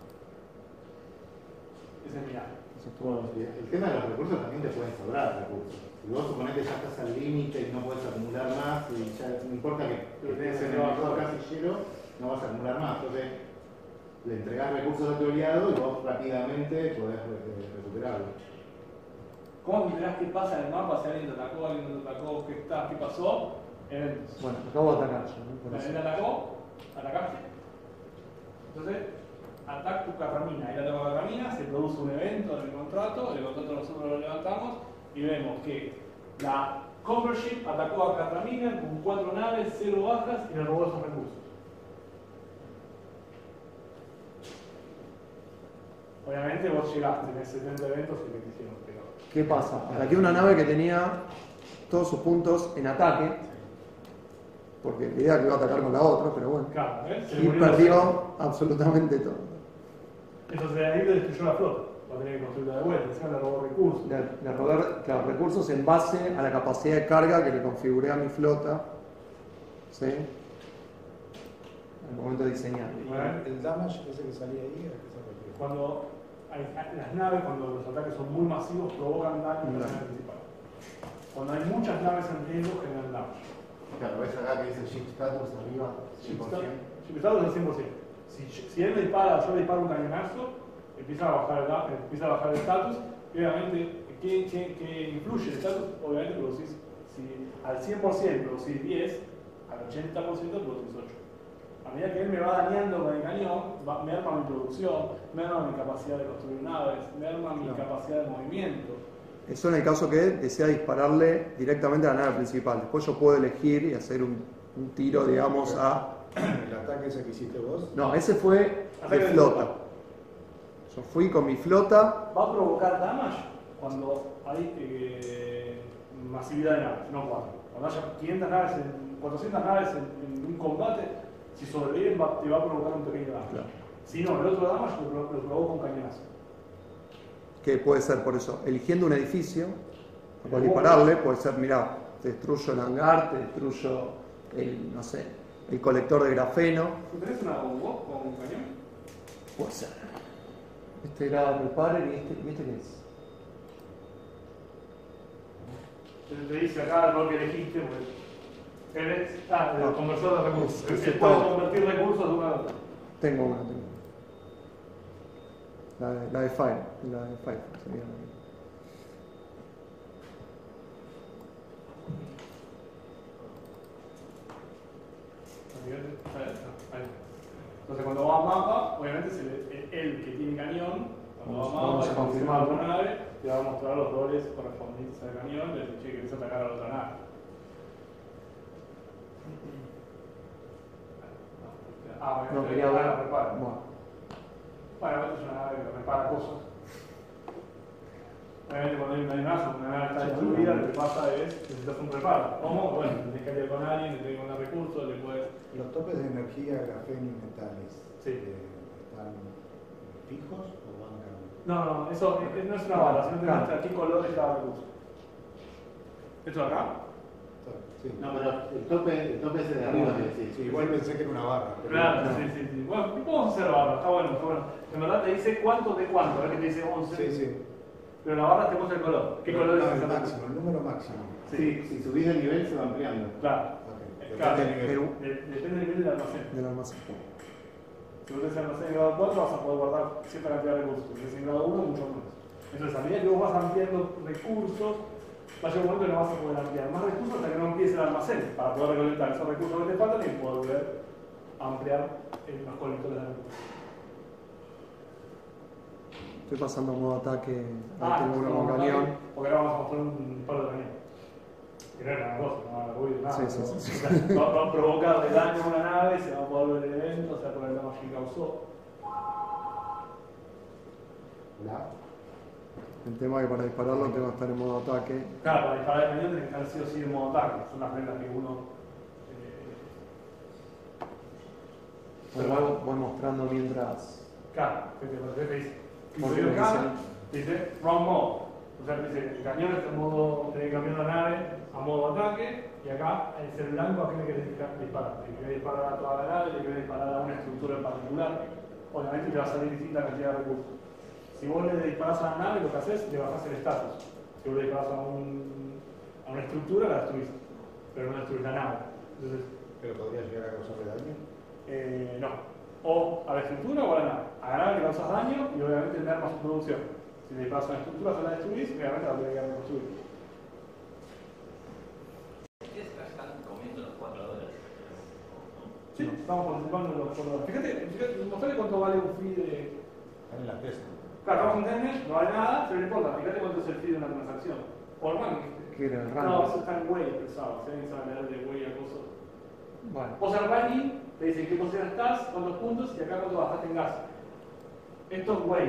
Ese es mi área. Eso es todo. El tema de los recursos también te pueden sobrar recursos. Si vos suponés que ya estás al límite y no podés acumular más, y ya no importa que estés en el mejor casillero, no vas a acumular más. Entonces le entregás recursos a tu aliado y vos rápidamente podés recuperarlo. ¿Cómo mirás qué pasa en el mapa? Si alguien te atacó, alguien no te atacó, qué pasó. Eventos. Bueno, acabo de atacar yo, ¿no? Por Bueno, eso. él atacó, atacaste. Entonces, ataca tu carramina. Él atacó a carramina, se produce un evento en el contrato nosotros lo levantamos y vemos que la Cover Ship atacó a carramina con 4 naves, 0 bajas y le robó esos recursos. Obviamente vos llegaste en 70 eventos y te hicieron peor. ¿Qué pasa? Ataqué una nave que tenía todos sus puntos en ataque, porque la idea era que iba a atacar con la otra, pero bueno. Claro, ¿ves? Se le Y murió perdió absolutamente todo. Entonces de ahí le destruyó la flota. Va a tener que construirla de vuelta, encima le robó recursos. Le robé claro, recursos en base a la capacidad de carga que le configuré a mi flota, ¿sí? Al momento de diseñar. El damage ese que salía ahí era que se refiere. Cuando las naves, cuando los ataques son muy masivos, provocan daño en la nave principal. Cuando hay muchas naves en riesgo, generan daño. Claro, ves acá que dice Ship Status arriba, 100%. Ship status es 100%. Si él dispara, yo le disparo un cañonazo, empieza a bajar el status, y obviamente, ¿qué influye el status? Obviamente producís, si al 100% producís 10, al 80% producís 8. A medida que él me va dañando con el cañón, me arma mi producción, me arma mi capacidad de construir naves, me arma mi capacidad de movimiento. Eso en el caso que desea dispararle directamente a la nave principal. Después yo puedo elegir y hacer un tiro, digamos, a... ¿El ataque ese que hiciste vos? No, ese fue de flota. Yo fui con mi flota. Va a provocar damage cuando hay masividad de naves, no 4. Cuando haya 500 naves, 400 naves en un combate, si sobreviven te va a provocar un pequeño damage. Claro. Si no, el otro damage lo provoca un cañonazo. Que puede ser por eso, eligiendo un edificio, para dispararle, puede ser, mirá, te destruyo el hangar, te destruyo no sé, el colector de grafeno. ¿Tenés una bomba con un cañón? Puede ser. Este era prepare y este qué es. Te dice acá lo que elegiste, pues. El conversor de recursos. Es Se puede convertir recursos de una a otra. Tengo una. La de Fire. La de Fire sería la Entonces cuando va a mapa, obviamente el que tiene cañón, cuando va a mapa, confirmar una nave, te va a mostrar los roles correspondientes al cañón, y decir, che, querés atacar a la otra nave. no quería ver. Repara. Bueno, esta es una nave que repara cosas. Obviamente cuando hay un cañonazo, una nave está destruida, lo que pasa es que necesitas un reparo. ¿Cómo? Bueno, tenés que ir con alguien, tenés que poner recursos, le puedes... ¿Los topes de energía, grafeno y metales están fijos o van cambiando? No, eso no es una bala, sino que muestra qué color es cada recurso. ¿Esto de acá? Sí. No, pero el tope ese de arriba, sí, igual pensé que era una barra. Claro, sí. Bueno, podemos hacer barra, está bueno. En verdad te dice cuánto de cuánto, a ver que te dice 11. Sí. Pero la barra te muestra el color. ¿Qué color es el máximo, el número máximo? Sí, si subís de nivel se va ampliando. Claro. Depende del nivel. Depende del nivel del almacén. Del almacén. Si vos tenés almacén en grado 4 vas a poder guardar cierta cantidad de recursos. Si tenés en grado 1, mucho más. Entonces, a medida que vos vas ampliando recursos, va a llegar un momento que no vas a poder ampliar más recursos hasta que no empiece el almacén. Para poder recolectar esos recursos que te faltan y poder ampliar los colectores de recursos. Estoy pasando a modo ataque. Ahí tengo uno con cañón. Porque ahora vamos a mostrar un par de cañón. Que no es una cosa, no va a ruido, nada. Sí. Va a provocar daño a una nave, se va a poder ver el evento, se va a poner el daño que causó. El tema es que para dispararlo tengo que estar en modo ataque. Claro, para disparar el cañón tenés que estar sí o sí en modo ataque. Son las reglas que uno. Voy mostrando mientras. Claro, te dice. Porque dice Wrong Mode. O sea, dice el cañón está en modo. Tenés que cambiar la nave a modo ataque. Y acá es el blanco a quién le querés disparar. Le querés disparar a toda la nave, le querés disparar a una estructura en particular. Obviamente te va a salir distinta cantidad de recursos. Si vos le disparás a la nave, lo que haces, le bajás el estatus. Si vos le disparás a una estructura, la destruís. Pero no destruís la nave. Entonces, ¿Pero podría llegar a causarle daño? no. O a la estructura o a la nave. A la nave le causas daño y obviamente le armas su producción. Si le disparas a una estructura, se la destruís, obviamente la tenés que reconstruir. ¿Ustedes están comiendo los $4? Sí, estamos participando en los $4. Fíjate, mostrale cuánto vale un fee de. Están en la testa. Claro, estamos en Testnet, no vale nada, pero no importa. Fíjate cuánto es el fee de una transacción. Por ranking. ¿Qué era el ranking? No, eso está en Way expresado. Si alguien sabe leer de Way a cosas. Bueno. Vos en ranking te dicen qué posición estás, cuántos puntos y acá cuánto bajaste en gas. Esto es Way.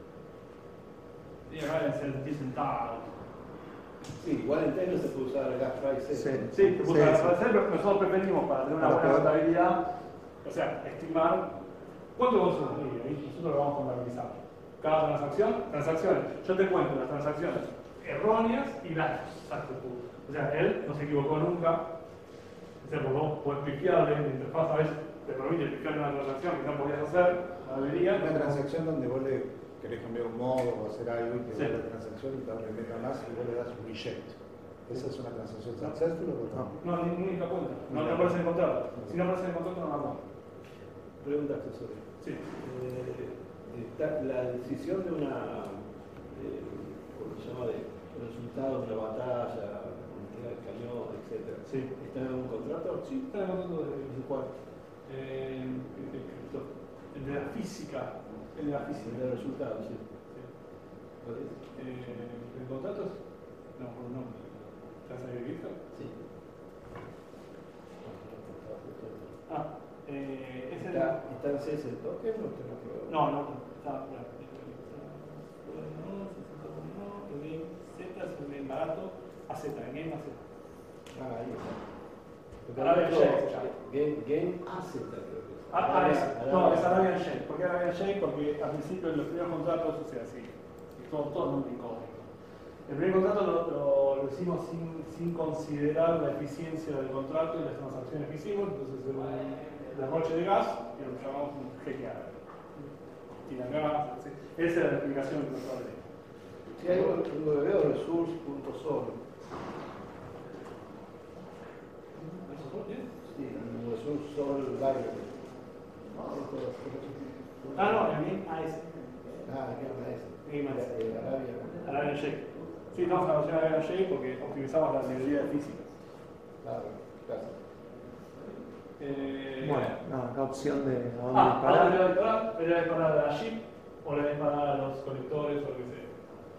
Y acá en 10 centavos. Sí, igual en Testnet se puede usar el gas price. Sí. Sí, te puso gas price, pero nosotros preferimos para tener una buena contabilidad, o sea, estimar cuánto consumo. Y nosotros lo vamos a contabilizar. Cada transacciones. Yo te cuento las transacciones erróneas y las exactas. O sea, él no se equivocó nunca. O sea, porque vos podés pifiarle, la interfaz a veces te permite pifiarle una transacción que no podías hacer, la debería. Una transacción donde vos le querés cambiar un modo o hacer algo y te da la transacción y te remeta más y vos le das un reject. ¿Esa es una transacción successful o no? No, ninguna cuenta. No aparece en el contrato. Si no aparece en el contrato, no la cuenta. Pregunta accesoria. Sí. La decisión de una, ¿cómo se llama? De resultado de una batalla, entrega de cañón, etc. Sí. ¿Está en un contrato? Sí, está en el contrato de cuál. El de la física. El de la física. El de resultados, sí. ¿Cuál es? ¿El contrato es? No, por un nombre. ¿Te vas a vivir? Sí. Es el... ¿Está en CS el token o está en otro? No, está. El game Z es un game barato. AZ, el game AZ. Ahí está. Arabian Shake. Game AZ, creo que es. No, es Arabian Shake. ¿Por qué Arabian Shake? Porque al principio los primeros contratos, o sea, sí, todo muy incómodo. El primer contrato lo hicimos sin considerar la eficiencia del contrato y las transacciones que hicimos, entonces era un derroche de gas y lo llamamos un jeque árabe. Tiran gas, etc. Esa era la explicación que nos hablé. Si hay un veo resource.sol. Sí, resource sol library. No, el game AS. El game AS. Arabian Shake. Sí, estamos en la versión Arabian Shake porque optimizamos la librería de físicas. Claro, gracias. Bueno, acá opción de a dónde ¿a dónde le disparar. voy a disparar? ¿Le voy a disparar a la chip o le voy a disparar a los conectores o lo que sea?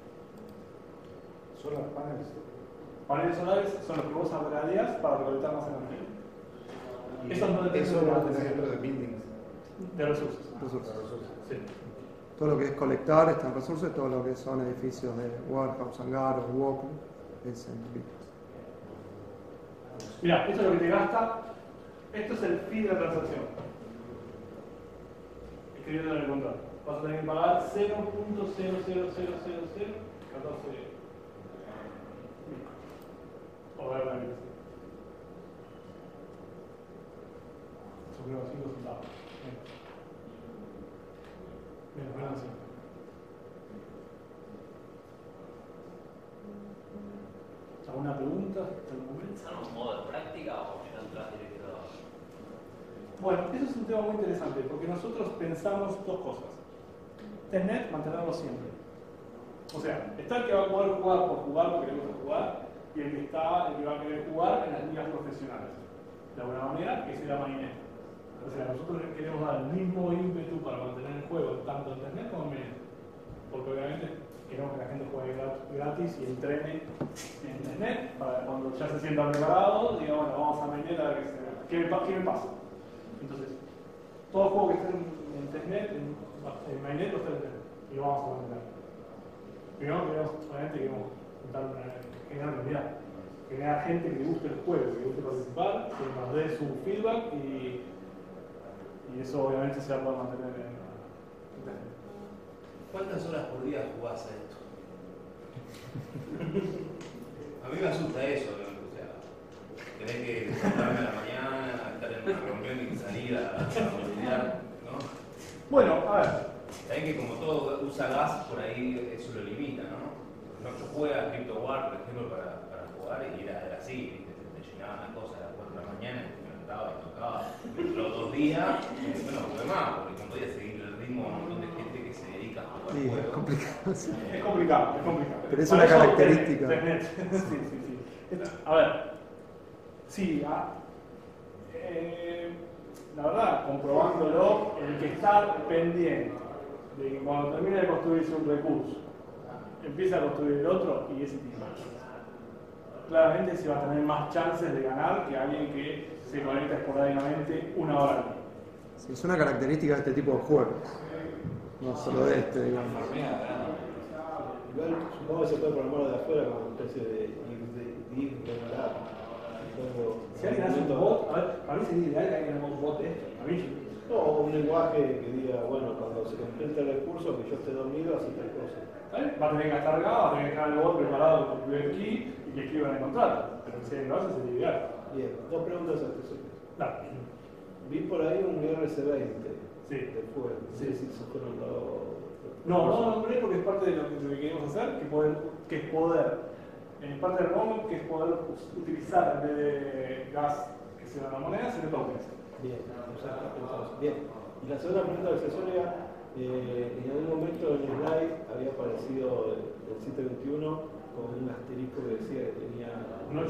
Solar panels. Paneles solares son los que vos agregarías para recolectar más energía. Eso no depende Eso de lo la tenés dentro de buildings. de recursos. Sí. Todo lo que es colectar está en resources, todo lo que son edificios de warehouse, hangar o walk es en buildings. Mira, esto es lo que te gasta. Esto es el fee de la transacción. Escribiendo en el contrato. Vas a tener que pagar 0.00014 o ver la vida. Sobre los 5 centavos. Menos 5. ¿Alguna pregunta hasta el momento? ¿Pensaron un modo de práctica o ya entras directo? Bueno, eso es un tema muy interesante porque nosotros pensamos dos cosas. Testnet, mantenerlo siempre. O sea, está el que va a poder jugar por jugar porque le gusta jugar y el que va a querer jugar en las ligas profesionales. De alguna manera, que será Mainnet. O sea, nosotros queremos dar el mismo ímpetu para mantener el juego tanto en Testnet como en Mainnet. Porque obviamente queremos que la gente juegue gratis y entrene en Testnet para cuando ya se sientan preparados, diga, bueno, vamos a Mainnet a ver qué me pasa. Entonces, todo juego que esté en Testnet, en Mainnet, lo está en Testnet. Y lo vamos a mantener. Primero, obviamente, queremos generar gente que le guste el juego, que le guste participar, que nos dé su feedback y eso obviamente se va a poder mantener en Testnet. ¿Cuántas horas por día jugás a esto? A mí me asusta eso, o sea, tenés que despertarme a la mañana, estar en una reunión y salir a estudiar, ¿no? Bueno, a ver. Saben que como todo usa gas, por ahí eso lo limita, ¿no? No, yo juega Crypto War, por ejemplo, para jugar y era así, ¿viste? Te llenaban las cosas a las 4 de la mañana, y me levantaba y tocaba. Pero los 2 días, bueno, jugué más, porque no podía seguir el ritmo a un montón de gente que se dedica a jugar Sí, juegos. es complicado. Sí. Es complicado. Pero es Por una eso característica. Testnet. Sí. A ver, sí, la verdad, comprobándolo, el que está pendiente de que cuando termine de construirse un recurso, empieza a construir el otro y ese tipo. Claramente se va a tener más chances de ganar que alguien que se conecta esporádicamente una hora al día. Sí, es una característica de este tipo de juegos. No solo de este, digamos. Igual supongo que se puede programar de afuera como una especie de if regular. Si alguien hace un bot, a mí sería ideal que alguien haga un bot de esto. A mí no, un lenguaje que diga, bueno, cuando se complete el recurso, que yo esté dormido, así tal cosa. ¿Vale? Va a tener que estar cargado, va a tener que estar el bot preparado con el primer key y que escriban el contrato. Pero si alguien lo hace, sería ideal. Bien, dos preguntas accesorias. Dale. Vi por ahí un RC20 de juego. Sí. Si fueron los... No nombré porque es parte de lo que queremos hacer, que es poder parte del roaming, que es poder utilizar en vez de gas que sea una moneda, sino tokens. Bien, bien. Y la segunda pregunta accesoria, en algún momento en el slide había aparecido el 721 con un asterisco que decía que tenía un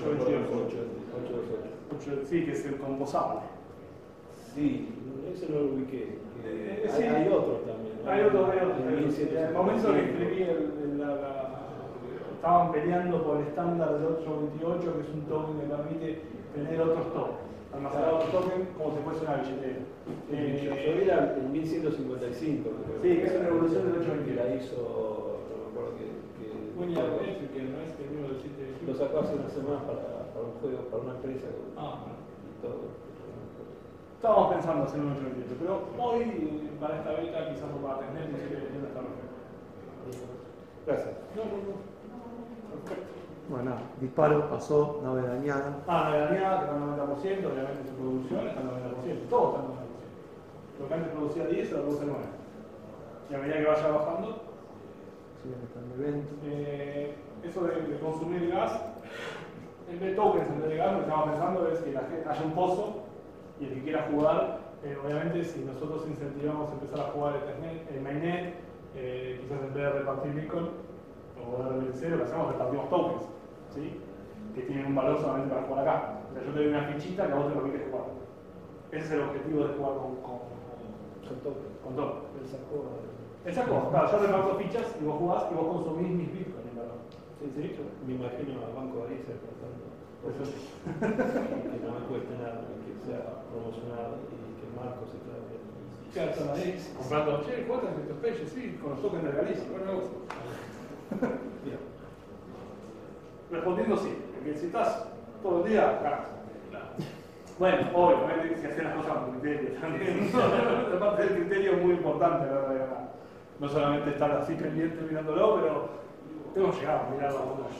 828. Sí, que es el composable. Sí, ese no lo ubiqué. Sí. Hay otros también, ¿no? Hay otros. En el momento que escribí, estaban peleando por el estándar del 828, que es un token que permite tener otros tokens, almacenar otros tokens como si fuese una billetera. Yo vi el 1155. Sí, que es una evolución del 828. Que la hizo, no me acuerdo que que no es el mismo del 7. lo sacó hace unas semanas para un juego, para una empresa. Y todo. Estábamos pensando hacer un 828, pero hoy para esta beta quizás no para tener el 721 está perfecto. Gracias. No. Perfecto. Bueno, disparo, pasó, nave dañada. Nave dañada, que está al 90%, obviamente su producción está al 90%, todo está al 90%. Lo que antes producía 10 ahora produce 9. Y a medida que vaya bajando, Sí, está en el evento. eso de consumir gas, en vez de tokens, en vez de gas, lo que estamos pensando es que haya un pozo y el que quiera jugar, obviamente si nosotros incentivamos empezar a jugar el mainnet, quizás en vez de repartir Bitcoin o RBC, lo que hacemos es repartimos tokens, ¿sí? Que tienen un valor solamente para jugar acá. O sea, yo te doy una fichita que a vos te permite jugar. Ese es el objetivo de jugar con tokens. Él sacó, claro, yo reparto fichas y vos jugás y vos consumís mis Bitcoin, ¿verdad? Sí, me imagino al Banco Galicia tratando que no me cueste nada, que sea promocionado y que Marcos se traiga. Claro, están ahí comprando, che, ¿cuántas de estos peces? Sí, con los tokens de Galicia, bueno, bien. Respondiendo sí, porque si estás todo el día, ganas. Bueno, obviamente si haces las cosas con criterio también. La parte del criterio es muy importante, ¿verdad? No solamente estar así pendiente mirándolo, pero tengo que llegar a mirar la foto.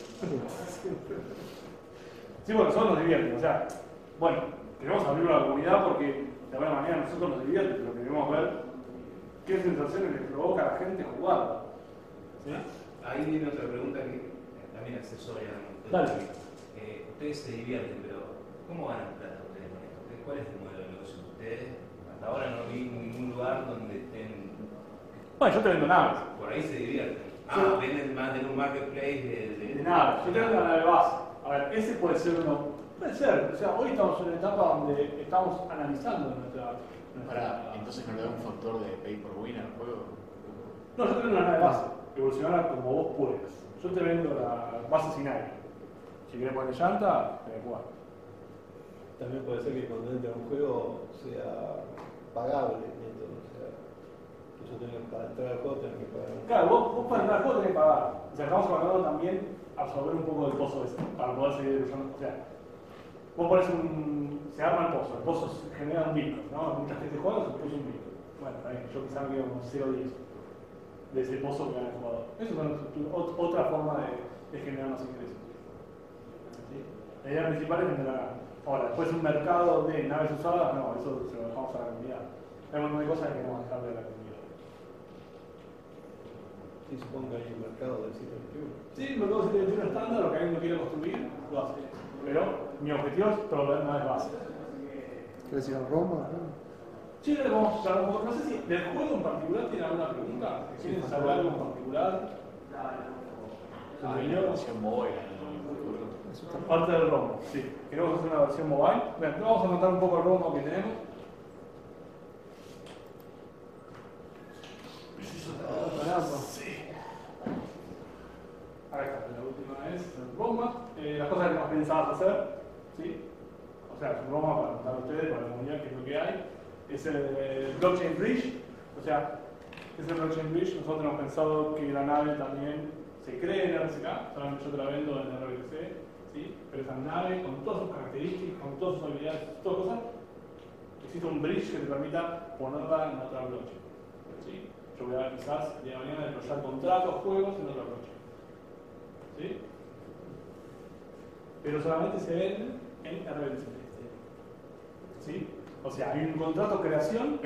Sí, bueno, nosotros nos divierte, o sea, bueno, queremos abrir una comunidad porque de alguna manera a nosotros nos divierte, pero queremos ver qué sensaciones les provoca a la gente jugar. ¿Sí? Ahí viene otra pregunta que también accesoria. Dale. Ustedes se divierten, pero ¿cómo ganan plata ustedes con esto? ¿Cuál es el modelo de negocio de ustedes? Hasta ahora no vi ningún lugar donde estén... Bueno, yo te vendo naves. Por ahí se divierten. Sí. Venden más de un marketplace de naves. Yo te vendo la nave base. A ver, ese puede ser uno. Puede ser. O sea, hoy estamos en una etapa donde estamos analizando nuestra entonces no le da un factor de pay per win al juego. No, yo te vendo la nave base. Evolucionarla como vos puedas. Yo te vendo la base sin aire. Si querés poner llanta, te voy a jugar. También puede ser que cuando entre a un juego sea pagable, entonces, o sea, que yo tenga que para entrar al juego tengo que pagar. Claro, vos para entrar al juego tenés que pagar. O sea, estamos hablando también absorber un poco del pozo ese, para poder seguir usando. O sea, vos pones se arma el pozo genera un Bitcoin, ¿no? Mucha gente juega, se puso un Bitcoin. Bueno, está bien, yo pensaba que íbamos 0.10 de ese pozo que gana el jugador. Eso es otra forma de generar más ingresos. ¿Sí? La idea principal es generar. Ahora, después un mercado de naves usadas, no, eso se lo dejamos a la comunidad. Hay un montón de cosas que queremos dejar de la comunidad. Sí, supongo que hay un mercado del 721. Sí, el mercado del 721 estándar, lo que alguien no quiere construir, lo hace. Pero mi objetivo es proveer naves base. ¿Quieres ir a Roma? Sí, le vamos a usar un poco. No sé si del juego en particular tiene alguna pregunta. ¿Quieren saber algo en particular? La versión mobile. Parte del ROM, sí. Queremos hacer una versión mobile. Bien, vamos a contar un poco el ROM que tenemos. Sí. Acá está, la última es el roadmap. Las cosas que hemos pensado hacer, ¿sí? O sea, es un roadmap para contar a ustedes, para la comunidad, qué es lo que hay. Es el blockchain bridge, o sea, es el blockchain bridge. Nosotros hemos pensado que la nave también se cree en RSK, solamente yo te la vendo en RBC. ¿Sí? Pero esa nave, con todas sus características, con todas sus habilidades, todas cosas, existe un bridge que te permita ponerla en otra blockchain. ¿Sí? Yo voy a quizás el día de mañana desarrollar contratos, juegos en otra blockchain. ¿Sí? Pero solamente se vende en RBC. ¿Sí? O sea, hay un contrato de creación,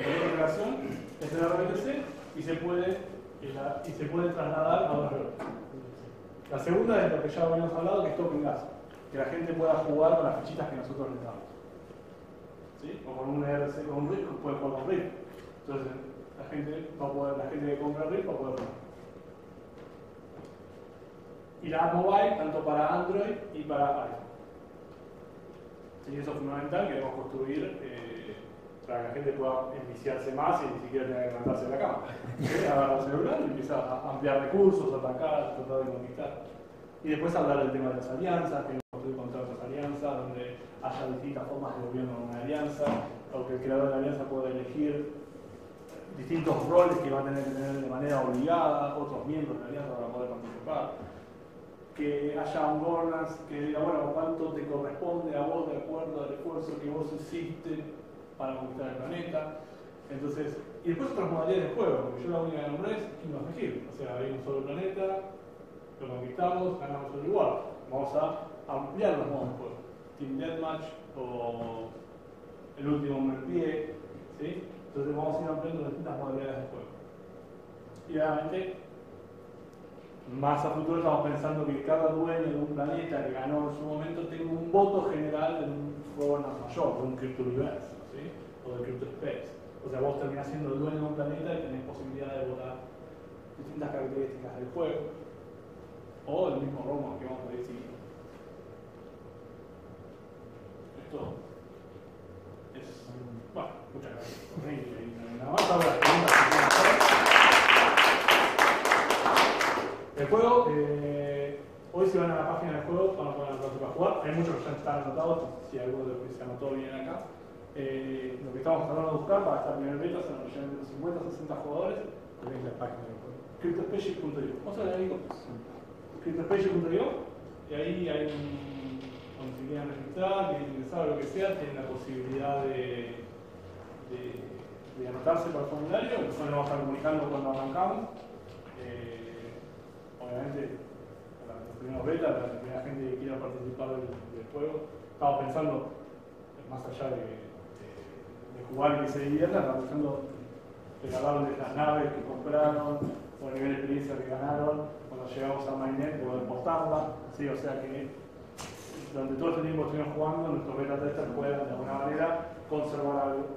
es en RBC y se puede trasladar a otra blockchain. La segunda es lo que ya habíamos hablado, que es Token Gas, que la gente pueda jugar con las fichitas que nosotros les damos. ¿Sí? O con un ERC, con un RIF, puede jugar con RIF. Entonces, la gente que compra RIF va a poder jugar. Y la app mobile, tanto para Android y para iPhone. Sí, eso es fundamental, queremos construir para que la gente pueda enviciarse más y ni siquiera tenga que levantarse de la cama. Agarra el celular y empieza a ampliar recursos, atacar, tratar de conquistar. Y después hablar del tema de las alianzas, que construir contratos de alianza, donde haya distintas formas de gobierno de una alianza, o que el creador de la alianza pueda elegir distintos roles que va a tener que tener de manera obligada, otros miembros de la alianza para poder participar. Que haya un governance que diga, bueno, cuánto te corresponde a vos de acuerdo al esfuerzo que vos hiciste para conquistar el planeta. Entonces, y después otras modalidades de juego, porque yo la única que nombré es Kingdom of the Hill. O sea, hay un solo planeta, lo conquistamos, ganamos el igual. Vamos a ampliar los modos de juego. Team Deathmatch o el último hombre en pie, ¿sí? Entonces vamos a ir ampliando distintas modalidades de juego. Y obviamente, más a futuro estamos pensando que cada dueño de un planeta que ganó en su momento tenga un voto general en un governance mayor, de un Crypto Universe, ¿sí? O de Crypto Space. O sea, vos terminás siendo el dueño de un planeta y tenés posibilidad de votar distintas características del juego. O el mismo Roma que vamos a decir. Esto es. Bueno, muchas gracias. Nada más ahora las preguntas que quieran hacer. El juego, hoy si van a la página del juego van a poder anotarse para jugar. Hay muchos que ya están anotados, si algo de lo que se anotó bien acá. Lo que estamos tratando de buscar para esta primera beta son aproximadamente los 50-60 jugadores. Tenéis la página del juego. Cryptospecie.io. Vamos a ver ahí. Cryptospecie.io y ahí hay cuando se quieran registrar, que ingresar o lo que sea, tienen la posibilidad de anotarse para el formulario. Después lo vamos a estar comunicando cuando arrancamos. Obviamente, los primeros betas, la primera gente que quiera participar del juego, estamos pensando, más allá de jugar y que se diviertan, estamos pensando regalarles las naves que compraron, o el nivel de experiencia que ganaron, cuando llegamos a Mainnet poder postarla, ¿sí? O sea que durante todo este tiempo que estuvimos jugando, nuestros beta testers puedan de alguna manera conservar algo.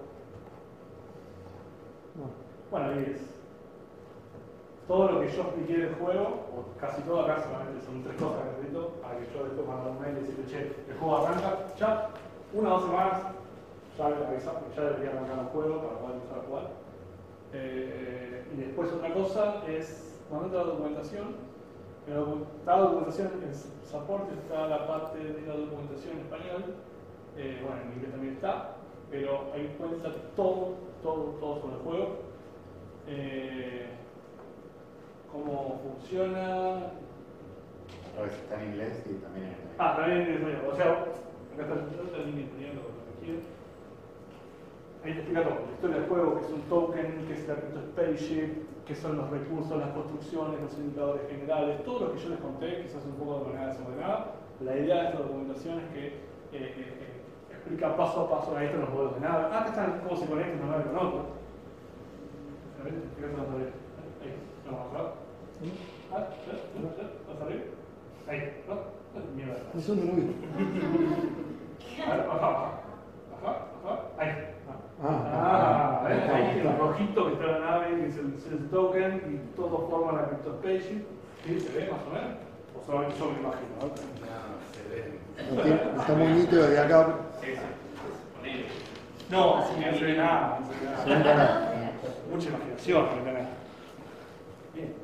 Bueno, y es todo lo que yo expliqué del juego, o casi todo acá, solamente son 3 cosas que necesito para que yo después mando un mail y decirle, che, el juego arranca ya, 1 o 2 semanas, ya debería arrancar el juego para poder empezar a jugar. Y después otra cosa es, cuando entra la documentación, la documentación en soporte está la parte de la documentación en español, bueno, en inglés también está, pero ahí cuenta todo sobre el juego. Cómo funciona. A veces está en inglés y también en español. También en inglés. O sea, acá está el link disponible con lo que quiero. Ahí te explica todo. La historia del juego, que es un token, que es la Crypto Spaceship, que son los recursos, las construcciones, los indicadores generales, todo lo que yo les conté, quizás un poco de manera desordenada. La idea de esta documentación es que explica paso a paso. Ahí están los modelos de nave. Acá están cómo se conectan una nave con otra. A ver, explica todo eso. Ahí, vamos a ver. ¿Vas a abrir? Ahí, ¿no? Mierda. Eso no lo vi. A ver, baja. Ahí. Ahí el rojito que está en la nave, que es el token, y todo forma la Crypto Spaceship. ¿Sí? ¿Se ve más o menos? O solamente yo me imagino, ¿no? No, se ve. Está muy nítido de acá. Sí. No, no se ve nada. Mucha imaginación para tener. Bien.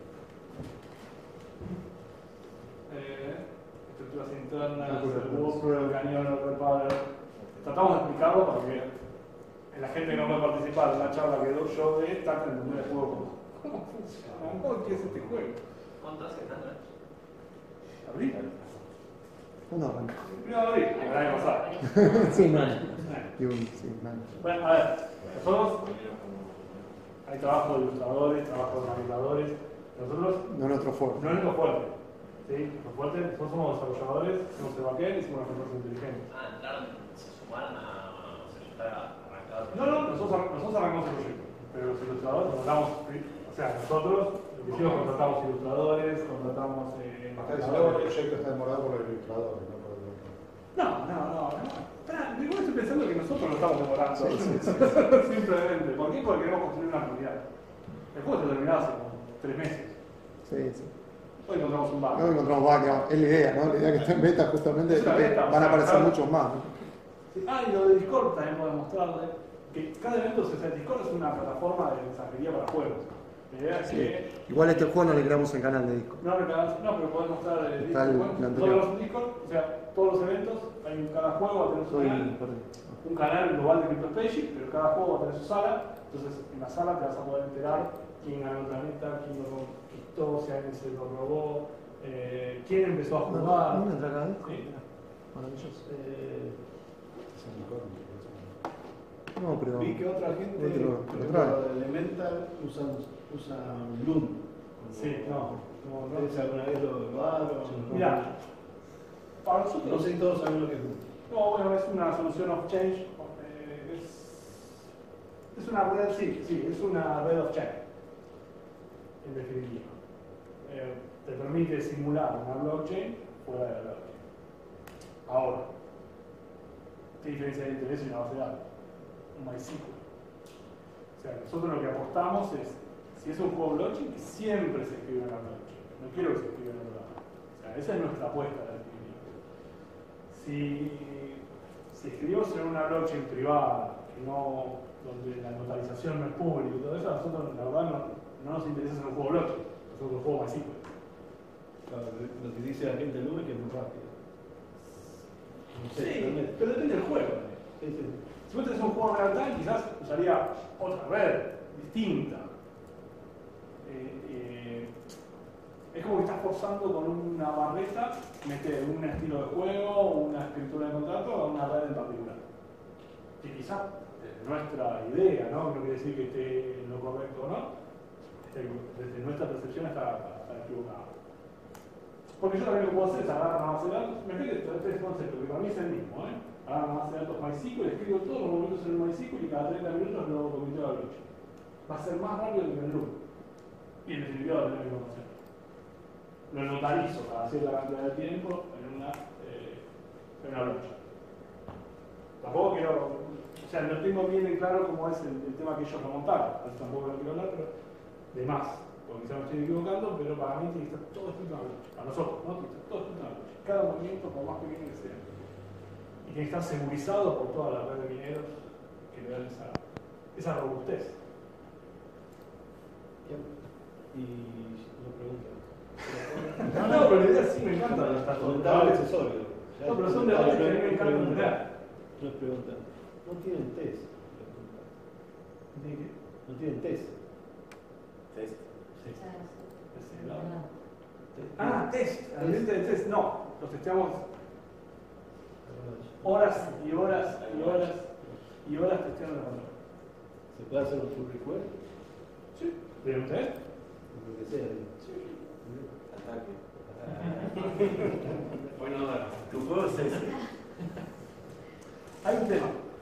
Estructuras internas, el buffer, el cañón, el repader. Tratamos de explicarlo para que la gente que no puede participar en la charla que doy yo de esta, que entender el juego cómo funciona, qué es este juego. ¿Cuánto hace nada? ¿Abrí? ¿Cuándo arranca? Primero abrí, el año pasado. Sí, no. Sí, no. Bueno, a ver, nosotros hay trabajo de ilustradores, trabajo de maquetadores. Nosotros No es nuestro foro. no es lo fuerte. ¿Sí? Lo fuerte, nosotros somos desarrolladores, hacemos el backend y somos las personas inteligentes. Entraron, se sumaron a. O sea, ya está arrancado. No, nosotros arrancamos el proyecto, pero los ilustradores contratamos, o sea, nosotros lo que hicimos contratamos ilustradores, contratamos Está diciendo que el proyecto está demorado por los ilustradores, no por el No. Espera, igual estoy pensando que nosotros lo estamos demorando. Sí. Simplemente. ¿Por qué? Porque queremos construir una comunidad. El juego está terminado hace como 3 meses. Sí. Hoy encontramos un bug. No encontramos bug, es la idea, ¿no? La idea que está en beta justamente Es es una que beta, o van a sea, aparecer claro. muchos más, ¿no? Sí. Y lo de Discord también podemos mostrarle que cada evento, Discord es una plataforma de mensajería para juegos. La idea es que Igual este juego no le creamos en canal de disco. no, pero podemos mostrar el Está el Discord. anterior. Todos los Discord, o sea, todos los eventos, hay en cada juego va a tener su canal. Un canal global de CryptoSpaces, pero cada juego va a tener su sala. Entonces, en la sala te vas a poder enterar quién ganó el planeta, quién lo conquistó, si alguien se lo robó, quién empezó a jugar. ¿No entra cada disco? Sí. Maravilloso. Es el mejor. No, pero... Vi que otra gente, no te lo por trae. ejemplo, Elemental usa Loom. Sí, no. ¿Ustedes alguna vez lo probaron? Mira, para nosotros. No sé si todos saben lo que es Loom. No, bueno, es una solución of change. Es una red, sí, es una red of change. En definitiva. Te permite simular una blockchain fuera de la blockchain. Ahora, ¿qué diferencia hay entre eso y una base de datos? Un MySQL. O sea, nosotros lo que apostamos es, si es un juego blockchain, que siempre se escribe en la blockchain. No quiero que se escriba en otro lado. O sea, esa es nuestra apuesta de definitiva. Si escribimos en una blockchain privada, que no, donde la notarización no es pública y todo eso, a nosotros la verdad no nos interesa hacer un juego blockchain, nosotros un juego MySQL. Claro, lo que dice la gente de Loom es que es muy rápido. No sé, Sí, realmente. pero depende del juego. Si vos tenés un juego real time, quizás usaría otra red, distinta. Es como que estás forzando con una barreta, meter un estilo de juego o una escritura de contrato a una red en particular. Que quizás nuestra idea, ¿no? No quiere decir que esté en lo correcto o no, desde nuestra percepción está equivocada. Porque yo también lo que puedo hacer es agarrar una base de datos, imagínate este concepto, que para mí es el mismo, agarrar una base de datos MySQL, escribo todos los movimientos en el MySQL y cada 30 minutos lo convierto a la blockchain. Va a ser más rápido que en el Loom. Y en definitiva va a tener información. Lo notarizo cada cierta cantidad de tiempo en una blockchain. Tampoco quiero, o sea, no tengo bien en claro cómo es el tema que ellos lo montaron, por eso tampoco lo quiero hablar, pero de más, porque quizás me estoy equivocando, pero para mí tiene que estar todo escrito en la blockchain. Para nosotros, ¿no? Tiene que estar todo escrito en la blockchain. Cada movimiento, por más pequeño que sea. Y tiene que estar segurizado por toda la red de mineros que le dan esa robustez. Y una pregunta. No, pero la idea sí me encanta los datos. Comentaba accesorio. No, pero son debates que a mí me encanta tener. Una pregunta. ¿No tienen test? ¿No tienen test? Test. Sí. Test. Ambiente de test. No, los testeamos horas y horas y horas y horas testeando la pantalla. ¿Se puede hacer un pull request? Sí. ¿Tiene un test? Lo que sea. Ataque. Bueno, Tu juego es ese. Hay un tema.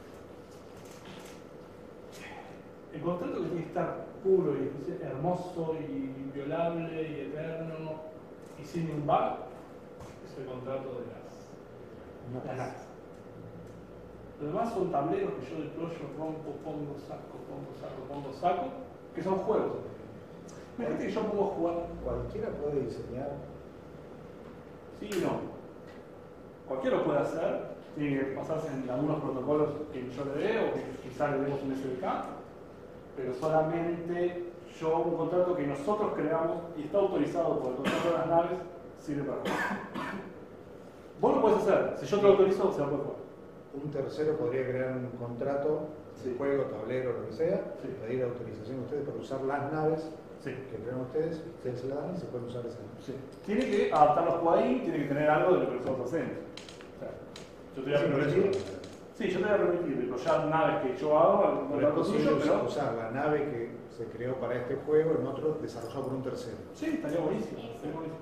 El contrato que tiene que estar puro y hermoso y inviolable y eterno y sin un bug es el contrato de las NACs. Los demás son tableros que yo deployo, rompo, pongo, saco, que son juegos. Imagínate que yo puedo jugar. Cualquiera puede diseñar. Sí y no. Cualquiera lo puede hacer, tiene que basarse en algunos protocolos que yo le dé o que quizás le demos un SDK, pero solamente un contrato que nosotros creamos y está autorizado por el contrato de las naves sirve para jugar. Vos lo podés hacer, si yo te lo autorizo, se va a poder jugar. Un tercero podría crear un contrato, juego, tablero, lo que sea, pedir autorización a ustedes para usar las naves que crean ustedes, ustedes se la dan y se pueden usar esas naves. Tiene que adaptar los jugadores, tiene que tener algo de lo que nosotros hacemos. O sea, yo te voy a permitir. Sí, yo te voy a permitir deployar naves que yo hago, Pero es posible usar la nave que se creó para este juego en otro desarrollado por un tercero. Sí, estaría buenísimo. Estaría buenísimo.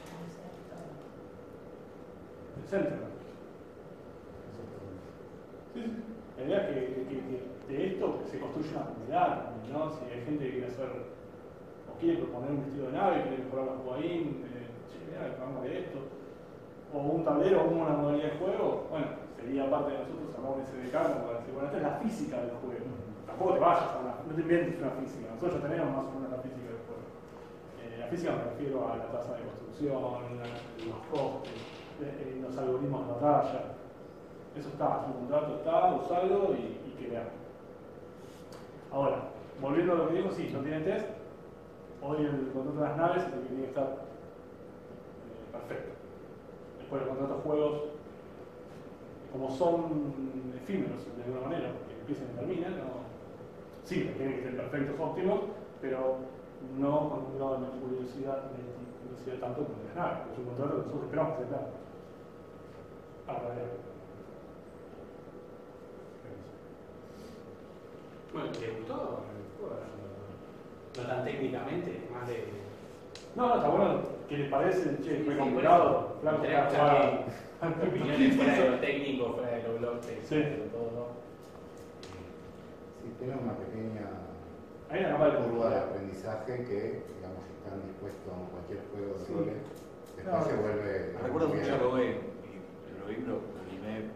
El centro. Sí. La idea es que de esto se construye una comunidad, ¿no? Si hay gente que quiere hacer o quiere proponer un estilo de nave, quiere mejorar la jugadín, mira, vamos de esto. O un tablero o una modalidad de juego, bueno, sería parte de nosotros armar un SDK como para decir, bueno, esta es la física del juego. Tampoco te vayas a no te inventes una física, nosotros ya tenemos más o menos la física del juego. La física me refiero a la tasa de construcción, los costes, los algoritmos de batalla. Eso está, su contrato está, usalo y crear. Ahora, volviendo a lo que digo, sí, no tienen test. Hoy el contrato de las naves es el que tiene que estar perfecto. Después los contratos de juegos, como son efímeros de alguna manera, porque empiezan y terminan, no, sí, tienen que ser perfectos, óptimos, pero no con un grado de meticulosidad tanto como las naves, porque es un contrato que nosotros esperamos que sea claro. Bueno, ¿te gustó? No tan técnicamente, más de... No, está bueno. ¿Qué les parece? Che, fue complicado. Me gustaría escuchar qué opiniones fuera de lo técnico, fuera de lo blockchain, de todo. Sí, tiene una pequeña curva de aprendizaje que, digamos, si están dispuestos a cualquier juego de roles, después se vuelve... Recuerdo mucho a Rogue y lo animé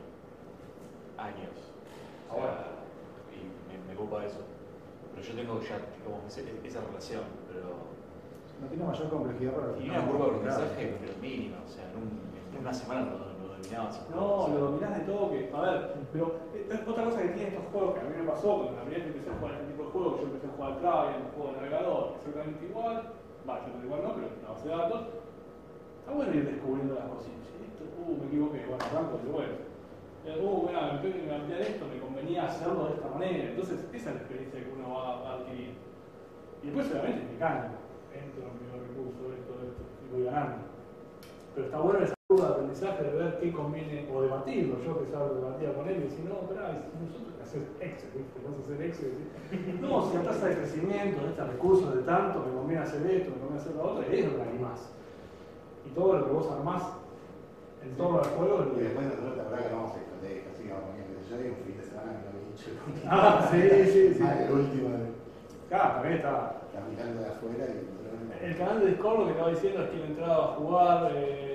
años. Ahora, y me ocupa eso. Pero yo tengo ya como esa relación, pero... No tiene mayor complejidad para y una curva de aprendizaje, pero mínima, o sea, en una semana lo dominabas. No, lo dominás de todo, que, a ver, pero otra cosa que tienen estos juegos que a mí me pasó, cuando la primera vez que empecé a jugar este tipo de juegos, yo empecé a jugar Travian, un juego de navegador, exactamente igual, exactamente igual no, pero una base de datos, está bueno ir descubriendo las cositas. Esto, me equivoqué, bueno, arranco de vuelta. Mira, me tengo que cambiar esto, me convenía hacerlo de esta manera, entonces esa es la experiencia que uno va a adquirir. Y después obviamente es mecánico. Entro, me recurso, esto, y voy ganando. Pero está bueno esa curva de aprendizaje de ver qué conviene, o debatirlo. Yo que salgo debatía con él y decía, no, espera, si nosotros hacer Excel, ¿viste? Vas a hacer Excel. No, si la tasa de crecimiento de estos recursos de tanto, me conviene hacer esto, me conviene hacer lo otro, y es lo que animás. Y todo lo que vos armás en torno al juego. Y después nosotros, la verdad que vamos a esconder, así que vamos a poner, yo digo un fin de semana que no había dicho. Sí. El último. Claro, también está. Mirando de afuera y... El canal de Discord lo que estaba diciendo es que quien entraba a jugar.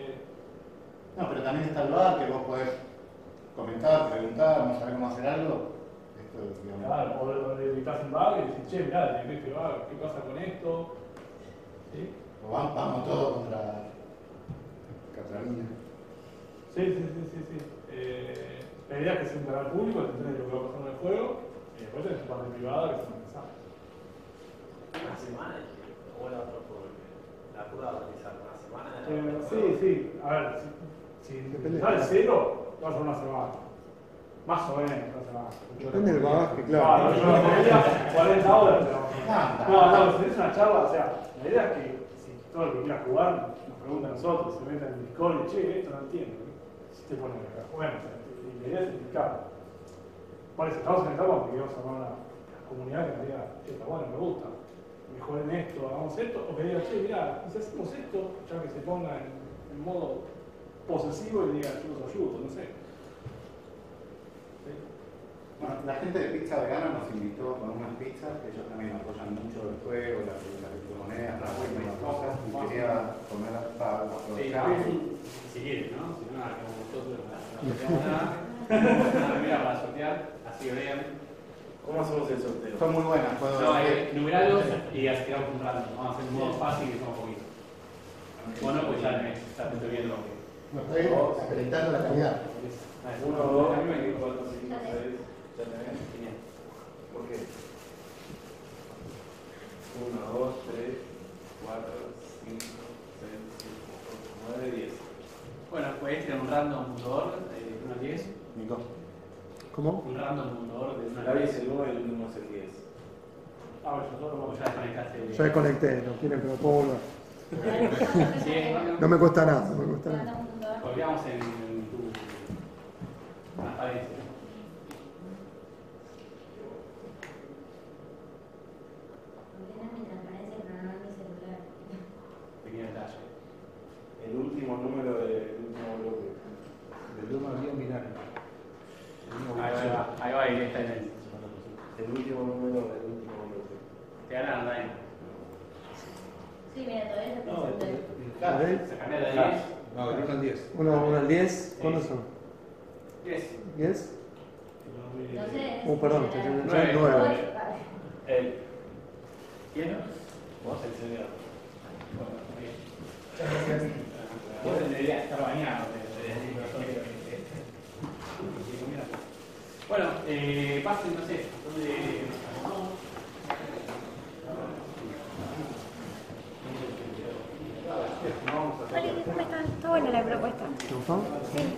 No, pero también está el bar que vos podés comentar, preguntar, no saber cómo hacer algo. Esto, digamos. Claro, o le invitás un bar y decís, che, mirá, este bar, ¿qué pasa con esto? ¿Sí? O vamos todos contra Catalina. Sí. La idea es que sea un canal público, te enteres de lo que va pasando en el juego, y después tenés tu parte privada que se empezar. Una semana, bueno, la curva de aprendizaje, una semana. Sí. A ver, si empezás de cero, vas a una semana. Más o menos, una semana. Depende del bagaje, claro. Yo la media, 40 horas. No, si es una charla, o sea, la idea es que si todo el que quiera jugar nos pregunta a nosotros, se meta en el Discord y che, esto no entiendo. Si te ponen acá, bueno, la idea es explicar. Por eso estamos en la etapa porque queremos armar una comunidad que nos diga, che, está bueno, me gusta. Mejoren esto, hagamos esto, o que diga, che, mirá, si hacemos esto, ya que se ponga en modo posesivo y diga, yo los ayudo, no sé. Bueno, la gente de Pizza Vegana nos invitó con unas pizzas, que ellos también apoyan mucho el juego, las criptomonedas, las últimas cosas, y quería comer para aprovechar. Si quieren, ¿no? Si no, como nosotros no tenemos nada, mira, para sortear, así que vean. ¿Cómo hacemos el sorteo? Son muy buenas. No, numeralos y así quedamos un rato. Vamos a hacer un modo fácil y somos poquitos. Bueno, pues ya estoy viendo lo que... Estoy acreditando la calidad. 1, 2, 3, 4, 5, 6. ¿Ya tenés? Genial. ¿Por qué? 1, 2, 3, 4, 5, 6, 7, 8, 9, 10. Bueno, pues este es un random mudor de 1 a 10. Nico. ¿Cómo? Un random mudor de 1 a La 10. es el 1 y el último es el 10. Bueno, nosotros ya desconectaste. Ya desconecté, no quieren, pero puedo volver. Sí, No me cuesta nada, no me cuesta nada. Colgamos en tu transparencia. Ordenas mi transparencia, pero no en mi celular. Pequeño detalle. El último número del último bloque. Del 1 al 10 binario. Ahí va, y está en el. El último número del último bloque. Te ganan, Dani. Sí, mira, todavía se No, presenta. claro, No, del 1 al 10. 1 al 10, ¿cuántos son? 10. 10. No sé. Perdón, te tengo 9. ¿Quién no? Vos, el señor. Vos deberías estar bañado. Bueno, pasen, no sé, ¿dónde vamos? Hola, ¿cómo están? Está buena la propuesta. ¿Te gustó? Sí.